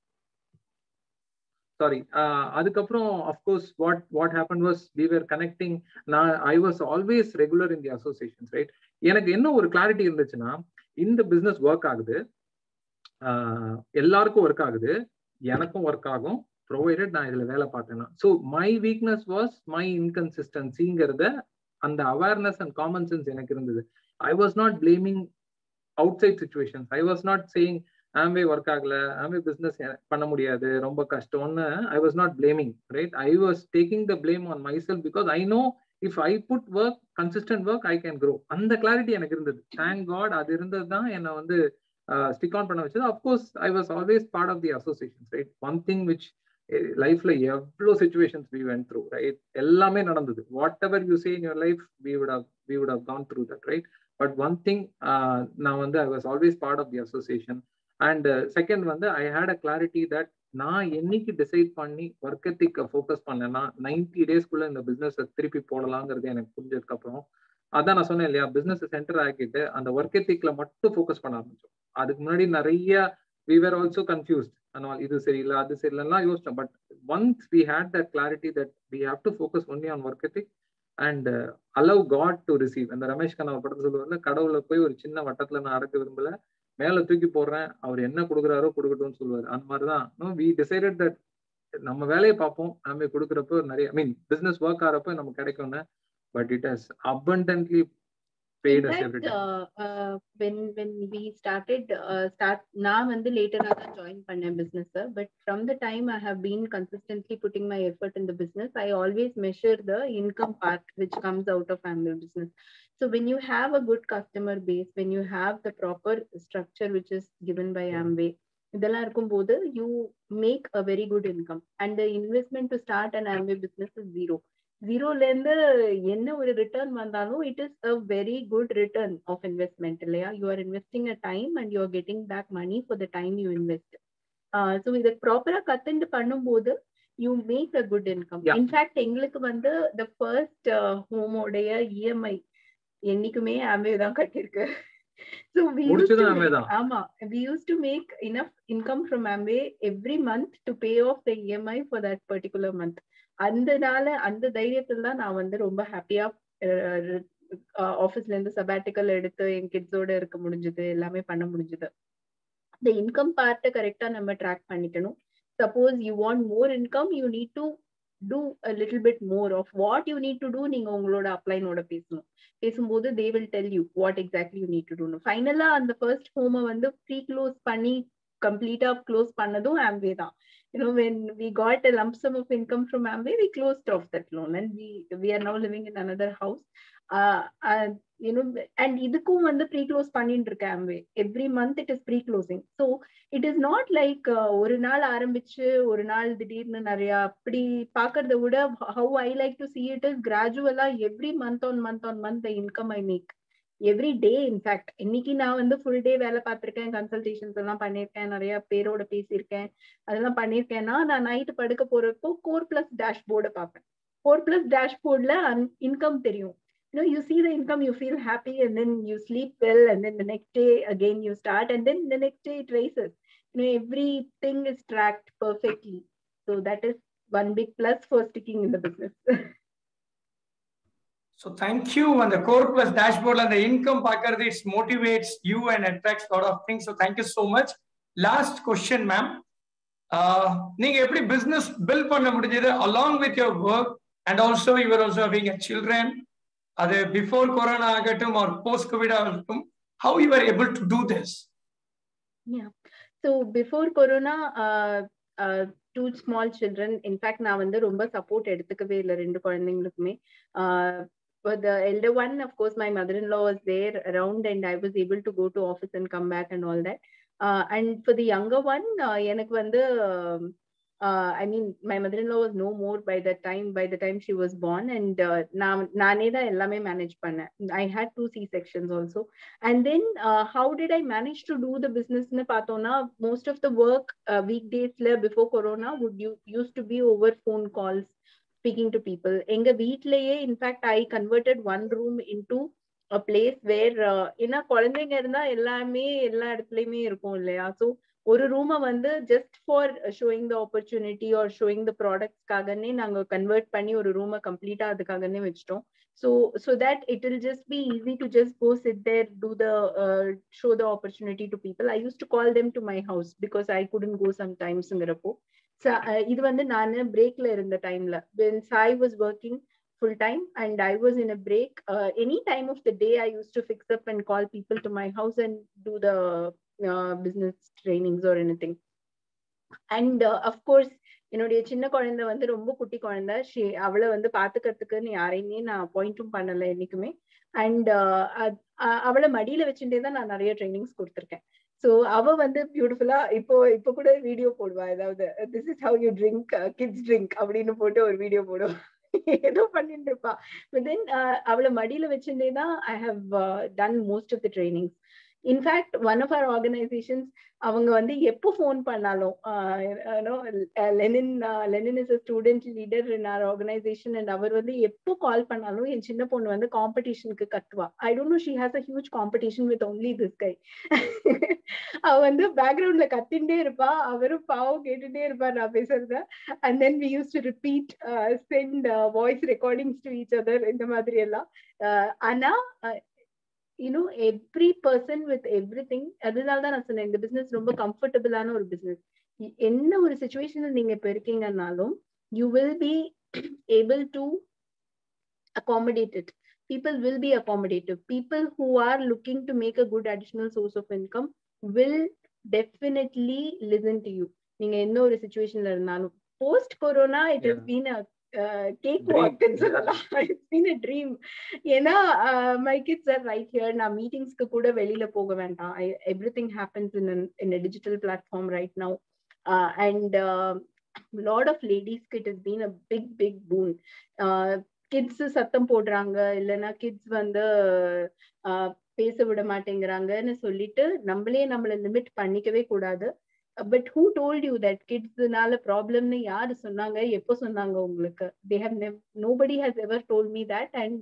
சாரி அதுக்கப்புறம் of course what happen was we were connecting. I was always regular in the associations, right? எனக்கு என்ன ஒரு கிளாரிட்டி இருந்துச்சுன்னா, இந்த பிசினஸ் ஒர்க் ஆகுது, எல்லாருக்கும் ஒர்க் ஆகுது, எனக்கும் ஒர்க் ஆகும், ப்ரொவைடட் நான் இதுல வேலை பார்த்தேன்னா. So my weakness was my இன்கன்சிஸ்டன்சிங்கிறத அந்த அவேர்னஸ் அண்ட் காமன் சென்ஸ் எனக்கு இருந்தது. I was not blaming outside situations. I was not saying Amway work ஆகல, ஆம்வே பிசினஸ் பண்ண முடியாது, ரொம்ப கஷ்டம்னு I was not blaming, right? I was taking the blame on myself because I know if I put work, consistent work, I can grow. அந்த clarity எனக்கு இருந்தது. Thank God அது இருந்தது தான் என்னை வந்து ஸ்டிக் ஆன் பண்ண வச்சது. Of course I was always part of the associations, right? One thing which லைஃப்ல எவ்வளோ situations we went through, right? எல்லாமே நடந்தது. Whatever you say in your life we would have gone through that, right? But one thing, நான் வந்து I was always part of the association. And second வந்து I had a clarity that நான் என்னைக்கு decide பண்ணி work ethic focus பண்ணேன்னா 90 டேஸ்க்குள்ள இந்த business திருப்பி போடலாங்கிறது எனக்கு புரிஞ்சதுக்கு அப்புறம், அதான் நான் சொன்னேன் இல்லையா, பிசினஸ் சென்டர் ஆக்கிட்டு அந்த ஒர்க் எத்திக்ல மட்டும் ஃபோக்கஸ் பண்ண ஆரம்பிச்சோம். அதுக்கு முன்னாடி நிறைய we were also confused and all, இது சரியில்லை அது சரியில்லைன்னா யோசிச்சோம். But once we had that clarity that we have to focus only on work ethic and allow God to receive. அந்த ரமேஷ் கண்ணா படத்தை சொல்லுவாங்க, கடவுளை போய் ஒரு சின்ன வட்டத்துல நான் அடக்க விரும்பல, மேல தூக்கி போடுறேன், அவர் என்ன கொடுக்குறாரோ கொடுக்கட்டும்னு சொல்லுவாரு. அந்த மாதிரிதான் we decided that நம்ம வேலையை பார்ப்போம், நம்ம கொடுக்குறப்போ நிறைய பிசினஸ் ஒர்க் ஆகிறப்போ நமக்கு கிடைக்கும்னு. But it has abundantly paid us everything. When we started நான் வந்து லேட்டரா தான் ஜாயின் பண்ணேன் business, but from the time I have been consistently putting my effort in the business, I always measure the income part which comes out of Amway business. So when you have a good customer base, when you have the proper structure which is given by Amway, இதெல்லாம் இருக்கும்போது you make a very good income, and the investment to start an Amway business is zero. ஜீரோல இருந்து என்ன ஒரு return வந்தாலும் it is a very good return of investment இல்லையா? You are investing a time and you are getting back money for the time you invest. So இதை ப்ராப்பரா கத்துட்டு பண்ணும்போது you make a good income. In fact எங்களுக்கு வந்து the first ஹோமோடைய EMI என்னைக்குமே Amway தான் கட்டிருக்கு. So we used to make enough income from Amway every month to pay off the EMI for that particular month. அந்த தைரியத்துல தான் நான் வந்து ரொம்ப ஹாப்பியா ஆபீஸ்ல இருந்து சபாட்டிக்கல் எடுத்து என் கிட்ஸோட இருக்க முடிஞ்சது, எல்லாமே பண்ண முடிஞ்சது. இந்த இன்கம் பார்ட்டை கரெக்டா நம்ம ட்ராக் பண்ணிக்கணும். Suppose you want more income, you need to do a little bit more of what you need to do. நீங்க உங்களோட அப்ளைனோட பேசும்போது they will tell you what exactly you need to do. ஃபைனலா அந்த first ஹோமை வந்து pre close பண்ணி கம்ப்ளீட்டா close பண்ணதும் Amway தான். When we got a lump sum of income from Amway, we closed off that loan and we are now living in another house. And இதுக்கும் வந்து pre-close பண்ணிட்டு இருக்க Amway. Every month it is pre-closing. So it is not like ஒரு நாள் ஆரம்பிச்சு ஒரு நாள் திடீர்னு நிறைய அப்படி பாக்குறத விட, how I like to see it is gradually every month on month the income I make. Every day. In fact இன்னைக்கு நான் வந்து ஃபுல் டே வேலை பார்த்திருக்கேன், கன்சல்டேஷன்ஸ் எல்லாம் பண்ணியிருக்கேன், நிறைய பேரோட பேசியிருக்கேன், அதெல்லாம் பண்ணியிருக்கேன்னா நான் நைட்டு படுக்க போறப்போ கோர் பிளஸ் டேஷ்போர்டை பார்ப்பேன். கோர் பிளஸ் டேஷ்போர்ட்ல இன்கம் தெரியும். You see the income, you feel happy, and then you sleep well, and then the next day again you start, and then the next day it raises. Everything is tracked perfectly. So that is one big plus for sticking in the business. So thank you. And the core plus dashboard and the income packard, it motivates you and attracts a lot of things. So thank you so much. Last question, ma'am. நீங்க எப்படி business build பண்ண முடிஞ்சது along with your work, and also you were also having a children, அது before corona ஆகட்டும் or post covid ஆகட்டும், how you were able to do this? Yeah, so before corona, two small children, in fact நான் வந்து ரொம்ப support எடுத்துக்கவே இல்லை ரெண்டு குழந்தைங்களுக்குமே. For the elder one, of course, my mother-in-law was there around and I was able to go to office and come back and all that. And for the younger one, எனக்கு வந்து I mean, my mother-in-law was no more by the time she was born, and நானே தான் எல்லாமே manage பண்ணேன். I had 2 C-sections also. And then how did I manage to do the business னு பார்த்தோம்னா, most of the work weekdays before corona used to be over phone calls, speaking to people. எங்க வீட்லயே in fact I converted one room into a place where ஏன்னா குழந்தைங்க இருந்தா எல்லாமே எல்லா இடத்துலயுமே இருக்கும் இல்லையா? So ஒரு ரூமை வந்து just for showing the opportunity or showing the products காகனே நாங்க கன்வெர்ட் பண்ணி ஒரு ரூமை கம்ப்ளீட்டா அதுக்காகனே வச்சிட்டோம். So that it will just be easy to just go sit there, do the show the opportunity to people. I used to call them to my house because I couldn't go sometimes-ங்கிறப்போ. இது வந்து நான் பிரேக்ல இருந்த டைம்ல, when Sai was working full time and I was in a break, any time of the day I used to fix up and call people to my house and do the business trainings or anything. And of course என்னுடைய சின்ன குழந்தை வந்து ரொம்ப குட்டி குழந்தை, அவளை வந்து பாத்துக்கிறதுக்குன்னு யாரையுமே நான் அப்பாயிண்ட்டும் பண்ணல என்னைக்குமே. அண்ட் அவளை மடியில வச்சுட்டே தான் நான் நிறைய ட்ரைனிங்ஸ் கொடுத்துருக்கேன். சோ அவ வந்து பியூட்டிஃபுல்லா இப்போ கூட வீடியோ போடுவா, ஏதாவது this is how you drink kids drink அப்படின்னு போட்டு ஒரு வீடியோ போடுவா. ஏதோ பண்ணிட்டு இருப்பா. பட் தென் அவளை மடியில வச்சுட்டே தான் I have done most of the trainings. In fact one of our organisations அவங்க வந்து எப்போ ஃபோன் பண்ணாலும் Lenin is a student leader in our organization and அவர் வந்து எப்போ கால் பண்ணாலும் என் சின்ன பொண்ணு வந்து காம்படிஷனுக்கு கத்துவா. I don't know, she has a huge competition with only this guy. அவ வந்து பேக்ரவுண்ட்ல கத்திண்டே இருப்பா, அவரும் பாவம் கேட்டுட்டே இருப்பார் நான் பேசுறத. And then we used to repeat, send voice recordings to each other, இந்த மாதிரி எல்லாம். ஆனா every person with everything. அதனால தான் நான் சொன்னேன் இந்த பிசினஸ் ரொம்ப கம்ஃபர்டபுளான ஒரு பிசினஸ். என்ன ஒரு சிச்சுவேஷன்ல நீங்க இப்ப இருக்கீங்கன்னாலும் you will be able to accommodate it. People will be accommodative. People who are looking to make a good additional source of income will definitely listen to you. நீங்க என்ன ஒரு சிச்சுவேஷன்ல இருந்தாலும். post corona it has been a cake walk and it's been a dream. ஏன்னா my kids are right here. நான் மீட்டிங்ஸ்க்கு கூட வெளியில போக வேண்டாம். Everything happens in a digital platform right now. And lot of ladies, it has been a big boon. Kids சத்தம் போடுறாங்க, இல்லைன்னா kids வந்து பேச விட மாட்டேங்கிறாங்கன்னு சொல்லிட்டு நம்மளை லிமிட் பண்ணிக்கவே கூடாது. But who told you that kids-னால ப்ராப்ளம்னு யாரு சொன்னாங்க, எப்போ சொன்னாங்க உங்களுக்கு? They have nobody has ever told me that. And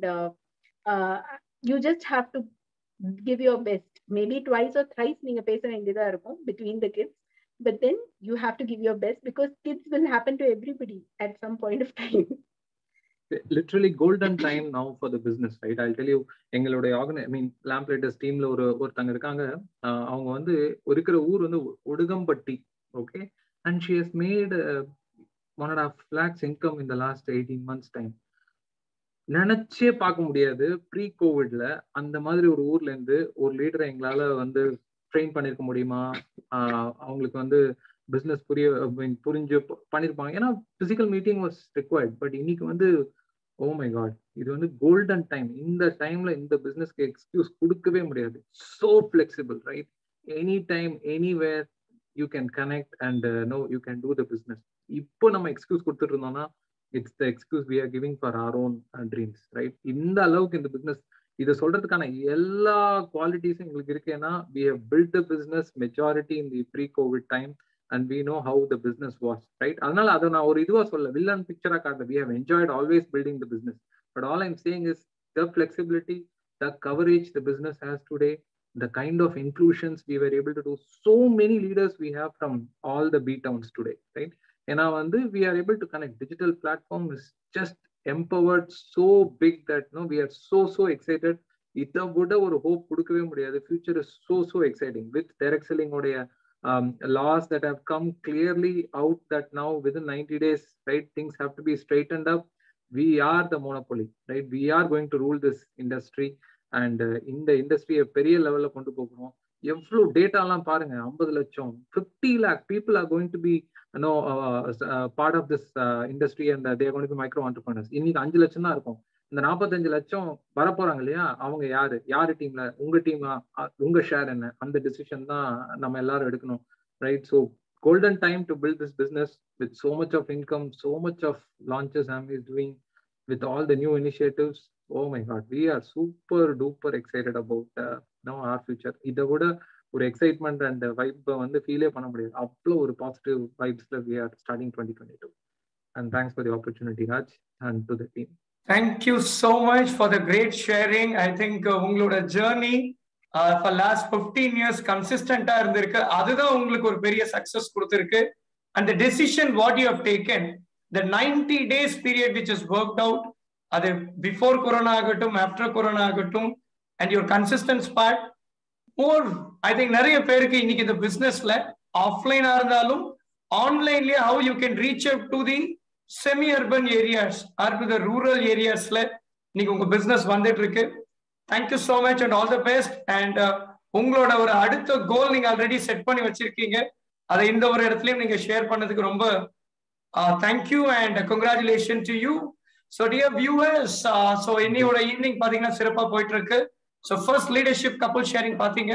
you just have to give your best. Maybe twice or thrice நீங்க பேச வேண்டியதா இருக்கும் between the kids. But then you have to give your best because kids will happen to everybody at some point of time. Literally golden time now for the business, right? I'll tell you, எங்களுடைய லாம்ப்லைட்டர்ஸ் டீம்ல ஒருத்தங்க இருக்காங்க. அவங்க வந்து இருக்கிற ஊர் வந்து Odugampatti. Okay, and she has made 1.5 lakhs income in the last 18 months time. நினைச்சே பார்க்க முடியாது ப்ரீ கோவிட்ல அந்த மாதிரி ஒரு ஊர்ல இருந்து ஒரு லீடரை எங்களால வந்து ட்ரெயின் பண்ணிருக்க முடியுமா? அவங்களுக்கு வந்து பிசினஸ் புரிஞ்சு பண்ணிருப்பாங்க. ஏன்னா physical meeting was required. But இன்னைக்கு வந்து ஓ மை காட், இது வந்து கோல்டன் டைம். இந்த டைம்ல இந்த பிசினஸ்க்கு எக்ஸ்கியூஸ் கொடுக்கவே முடியாது. So flexible, right? Any time anywhere you can connect and no you can do the business. இப்போ நம்ம எக்ஸ்கியூஸ் கொடுத்துட்டு இருந்தோம்னா it's the excuse we are giving for our own dreams, right? இந்த அளவுக்கு இந்த பிசினஸ் இதை சொல்றதுக்கான எல்லா குவாலிட்டிஸும் எங்களுக்கு இருக்கு. ஏன்னா we have built the business majority in the pre-COVID time and we know how the business was, right? அதனால அதை நான் ஒரு இதுவா சொல்ல, வில்லன் பிக்சரா காட்ட. We have enjoyed always building the business, but all I'm saying is the flexibility, the coverage the business has today, the kind of inclusions we were able to do. So many leaders we have from all the B towns today, right? ஏன்னா வந்து we are able to connect. Digital platform is just empowered so big that we are so excited. இதை விட ஒரு hope கொடுக்கவே முடியாது. Future is so exciting with direct selling உடைய laws that have come clearly out that now within 90 days, right, things have to be straightened up. We are the monopoly, right? We are going to rule this industry and இந்த இண்டஸ்ட்ரியை பெரிய லெவல்ல கொண்டு போகிறோம். எவ்வளவு டேட்டாலாம் பாருங்க. 50 லட்சம் 50 lakh people are going to be part of this industry and they are going to be micro entrepreneurs. இன்னைக்கு 5 லட்சம் தான் இருக்கும். இந்த 45 லட்சம் வரப்போறாங்க இல்லையா, அவங்க யாரு டீம்ல, உங்க டீமா, உங்க ஷேர் என்ன, அந்த டிசிஷன் தான் நம்ம எல்லாரும் எடுக்கணும், right? So golden time to build this business with so much of income, so much of launches Amway is doing with all the new initiatives. Oh my god, we are super duper excited about our future. இதை விட ஒரு excitement and vibe வந்து ஃபீலே பண்ண முடியாது. அவ்வளோ ஒரு positive வைப்ஸ்ல we are starting 2022. And thanks for the opportunity, Raj, and to the team. Thank you so much for the great sharing. I think உங்களோட journey for last 15 years consistent இருந்திருக்கு. அதுதான் உங்களுக்கு ஒரு பெரிய சக்சஸ் கொடுத்திருக்கு. And the decision what you have taken, the 90 days period which is worked out, அது before corona ஆகட்டும், after corona ஆகட்டும், and your consistent part more, I think நிறைய பேருக்கு இன்னைக்கு இந்த பிசினஸ்ல ஆஃப்லைனா இருந்தாலும் ஆன்லைன்லயே how you can reach out to the semi-urban areas or to the rural areasல இன்னைக்கு உங்க பிசினஸ் வந்துட்டு இருக்கு. Thank you so much and all the best. And உங்களோட ஒரு அடுத்த கோல் நீங்க ஆல்ரெடி செட் பண்ணி வச்சிருக்கீங்க. அதை இந்த ஒரு இடத்துலயும் நீங்க ஷேர் பண்ணதுக்கு ரொம்ப thank you and congratulations to you. So dear viewers, so இன்னையோட ஈவினிங் பாத்தீங்கன்னா சிறப்பா போயிட்டு இருக்கு. So first leadership couple sharing பாத்தீங்க.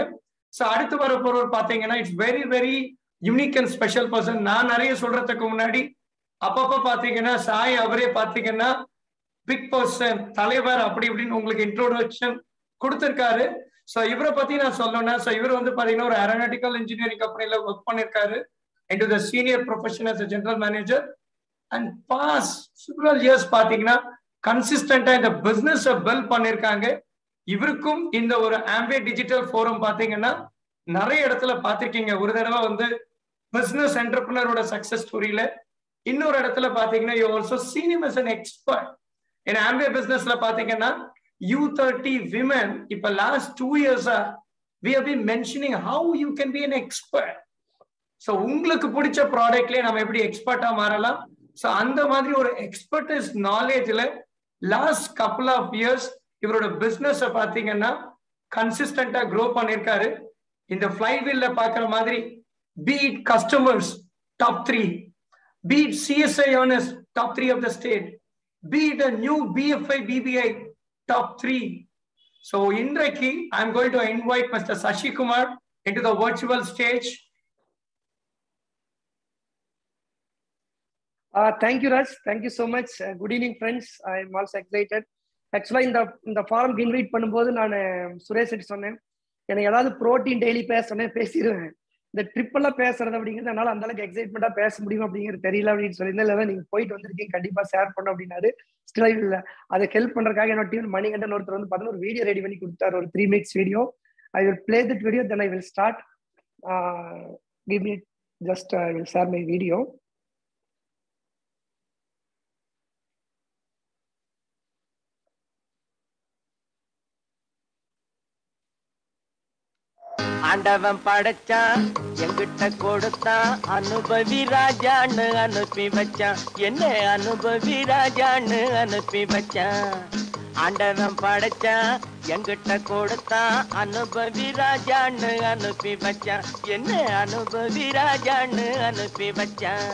ஸோ அடுத்து வர பொருள் பாத்தீங்கன்னா it's very very unique and special person. நான் நிறைய சொல்றதுக்கு முன்னாடி அப்பப்ப பாத்தீங்கன்னா சாய் அவரே பாத்தீங்கன்னா பிக் பர்சன், தலைவர் அப்படி இப்படின்னு உங்களுக்கு இன்ட்ரோடக்ஷன் கொடுத்திருக்காரு. ஸோ இவரை பத்தி நான் சொல்லணும்னா, ஸோ இவர் வந்து பாத்தீங்கன்னா ஒரு ஏரோநாட்டிக்கல் இன்ஜினியரிங் கம்பெனில ஒர்க் பண்ணிருக்காரு into the senior profession as a general manager, and past several years பாத்தீங்கன்னா கன்சிஸ்டன்டா இந்த பிசினஸ் பில்ட் பண்ணிருக்காங்க. இவருக்கும் இந்த ஒரு ஆம்பே டிஜிட்டல் ஃபோரம் பாத்தீங்கன்னா நிறைய இடத்துல பாத்திருக்கீங்க. ஒரு தடவை வந்து பிசினஸ் என்டர்பிரினரோட சக்சஸ் ஸ்டோரியில, இன்னொரு இடத்துல பாத்தீங்கன்னா you also seen him as an expert in ஆம்பே பிசினஸ்ல பாத்தீங்கன்னா U30 women இப்ப last 2 years we have been mentioning how you can be an expert. So உங்களுக்கு பிடிச்ச ப்ராடக்ட்லயே நம்ம எப்படி எக்ஸ்பர்ட்டா மாறலாம். சோ அந்த மாதிரி ஒரு எக்ஸ்பர்டைஸ் நாலேஜ்ல லாஸ்ட் கப்புள் ஆஃப் இயர்ஸ் இவரோட பிசினஸ் பாத்தீங்கன்னா கன்சிஸ்டன்டா க்ரோ பண்ணிருக்காரு. இந்த ஃபிளைவீல்ல பாக்குற மாதிரி beat customers top 3, beat CSI earners top 3 of the state, beat a new BFI BBI top 3. So இன்றைக்கு I am going to invite Mr. Sashi Kumar into the virtual stage. Thank you, Raj. Thank you so much. Good evening, friends. I am also excited. Actually, இந்த ஃபாரம்க்கு invite பண்ணும்போது நான் சுரேஷ் சொன்னேன், எனக்கு ஏதாவது protein daily பேசிடுவேன். இந்த trip எல்லாம் பேசுறது அப்படிங்கிறது என்னால் அந்த அளவுக்கு எக்ஸைட்மெண்டா பேச முடியும் அப்படிங்கிறது தெரியல அப்படின்னு சொல்லியிருந்தேன். இல்லை நீங்க போயிட்டு வந்திருக்கீங்க, கண்டிப்பா ஷேர் பண்ணோம் அப்படின்னாரு. ஸ்டில் இல்லை, அதை ஹெல்ப் பண்றதுக்காக என்னோட டீம் மணிகண்டன் ஒருத்தர் வந்து பார்த்தீங்கன்னா ஒரு வீடியோ ரெடி பண்ணி கொடுத்தாரு, ஒரு 3 minutes வீடியோ. I will play that video, then I will start. Give me just I will share my video. ஆண்டவன் படைச்சான், எங்கிட்ட கொடுத்தான், அனுபவி ராஜான்னு அனுப்பி வச்சான். என்ன அனுபவி ராஜான்னு அனுப்பி வச்சான். ஆண்டவன் படைச்சான், எங்கிட்ட கொடுத்தான், அனுபவி ராஜான்னு அனுப்பி வச்சான். என்ன அனுபவி ராஜான்னு அனுப்பி வச்சான்.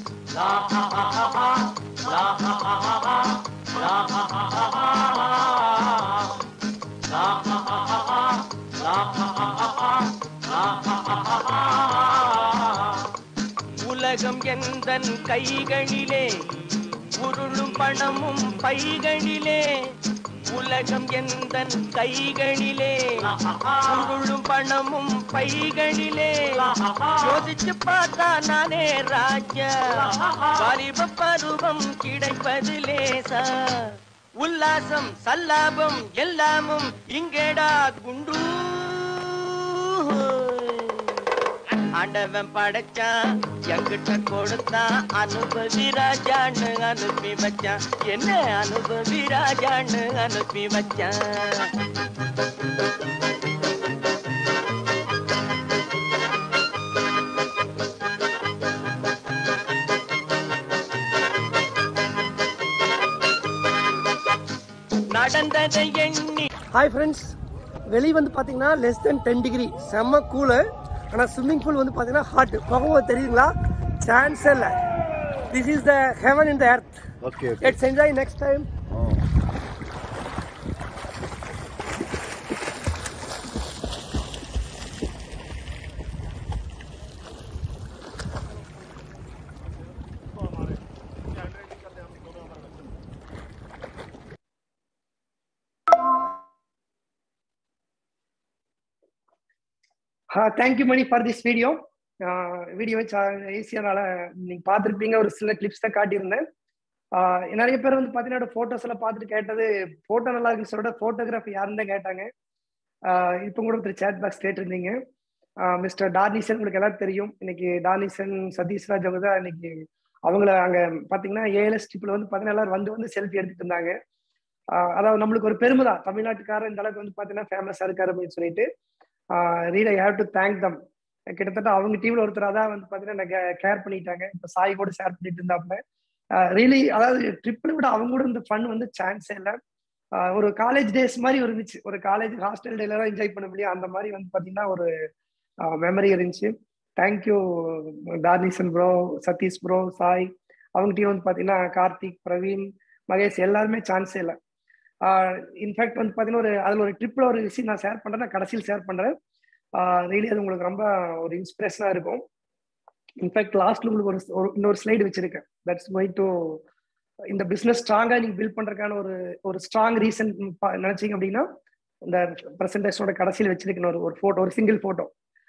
உலகம் எந்தன் கைகளிலே, உருளும் பணமும் பைகளிலே. உலகம் எந்தன் கைகளிலே, உருளும் பணமும் பைகளிலே. யோசிச்சு பார்த்தா நானே ராஜா, வாலிப பருவம் கிடைப்பது லேசா. உல்லாசம் சல்லாபம் எல்லாமும் இங்கேடா குண்டு. ஆண்டவன் படைச்சான், எங்கிட்ட கொடுத்தான், அனுபவி ராஜான்னு அனுப்பி வச்சான். என்ன அனுபவி ராஜான்னு அனுப்பி வச்சான். நடந்ததை எண்ணி. ஹாய் ஃப்ரெண்ட்ஸ், வெளியே வந்து பார்த்தீங்கன்னா less than 10 degree, செம்ம கூலு. ஆனால் ஸ்விம்மிங் பூல் வந்து பார்த்தீங்கன்னா ஹாட். போகும்போது தெரியுங்களா, சான்ஸே இல்லை. This is the heaven in the earth. Okay, let's enjoy next time. Thank you Mani for this video. Video ஈஸியானால நீங்க பார்த்துருப்பீங்க, ஒரு சில கிளிப்ஸ் தான் காட்டியிருந்தேன். நிறைய பேர் வந்து பார்த்தீங்கன்னா ஃபோட்டோஸ் எல்லாம் பார்த்துட்டு கேட்டது, ஃபோட்டோ நல்லா இருக்குன்னு சொல்லிட்டு ஃபோட்டோகிராஃபி யாருன்னு தான் கேட்டாங்க. இப்போ கூட ஒருத்தர் சேட் பாக்ஸ் கேட்டிருந்தீங்க. மிஸ்டர் டார்னிசன் உங்களுக்கு எல்லாரும் தெரியும். இன்னைக்கு டார்னிசன் சதீஷ்ராஜ் அவங்க தான் இன்னைக்கு அவங்கள அங்கே பார்த்தீங்கன்னா ஏஎல்எஸ் ட்ரிப்பில் வந்து பார்த்தீங்கன்னா எல்லாரும் வந்து செல்ஃபி எடுத்துட்டு இருந்தாங்க. அதாவது நம்மளுக்கு ஒரு பெருமை தான், தமிழ்நாட்டுக்காரர் இந்த அளவுக்கு வந்து பார்த்தீங்கன்னா ஃபேமஸாக இருக்காரு அப்படின்னு சொல்லிட்டு. really I have to thank them. கிட்டத்தட்ட அவங்க டீம்ல ஒருத்தர் அதான் வந்து பார்த்தீங்கன்னா கேர் பண்ணிட்டாங்க. இப்போ சாய் கூட ஷேர் பண்ணிட்டு இருந்தாப்புல. ரியலி அதாவது ட்ரிப்பில் விட அவங்க கூட இந்த ஃபன் வந்து சான்ஸே இல்லை. ஒரு காலேஜ் டேஸ் மாதிரி இருந்துச்சு, ஒரு காலேஜ் ஹாஸ்டல் டேல தான் என்ஜாய் பண்ண முடியும், அந்த மாதிரி வந்து பார்த்தீங்கன்னா ஒரு மெமரி இருந்துச்சு. Thank you Darnison bro, Sathish bro, Sai. அவங்க டீம் வந்து பார்த்தீங்கன்னா கார்த்திக், பிரவீன், மகேஷ் எல்லாருமே சான்ஸே இல்லை. இன்ஃபேக்ட் வந்து பார்த்தீங்கன்னா அதில் ஒரு ட்ரிப்பில் ஒரு விஷயம் நான் ஷேர் பண்ணுறேன், நான் கடைசியில் ஷேர் பண்ணுறேன். ரியலி அது உங்களுக்கு ரொம்ப ஒரு இன்ஸ்பிரேஷனா இருக்கும். இன்ஃபேக்ட் லாஸ்ட்ல உங்களுக்கு இன்னொரு ஸ்லைடு வச்சிருக்கேன். தட்ஸ் கோயிங் டு இந்த பிசினஸ் ஸ்ட்ராங்கா நீங்க பில்ட் பண்றதுக்கான ஒரு ஸ்ட்ராங் ரீசன் நினைச்சீங்க அப்படின்னா இந்த பிரசன்டேஷனோட கடைசியில் வச்சிருக்கேன் ஒரு போட்டோ, ஒரு சிங்கிள் போட்டோ.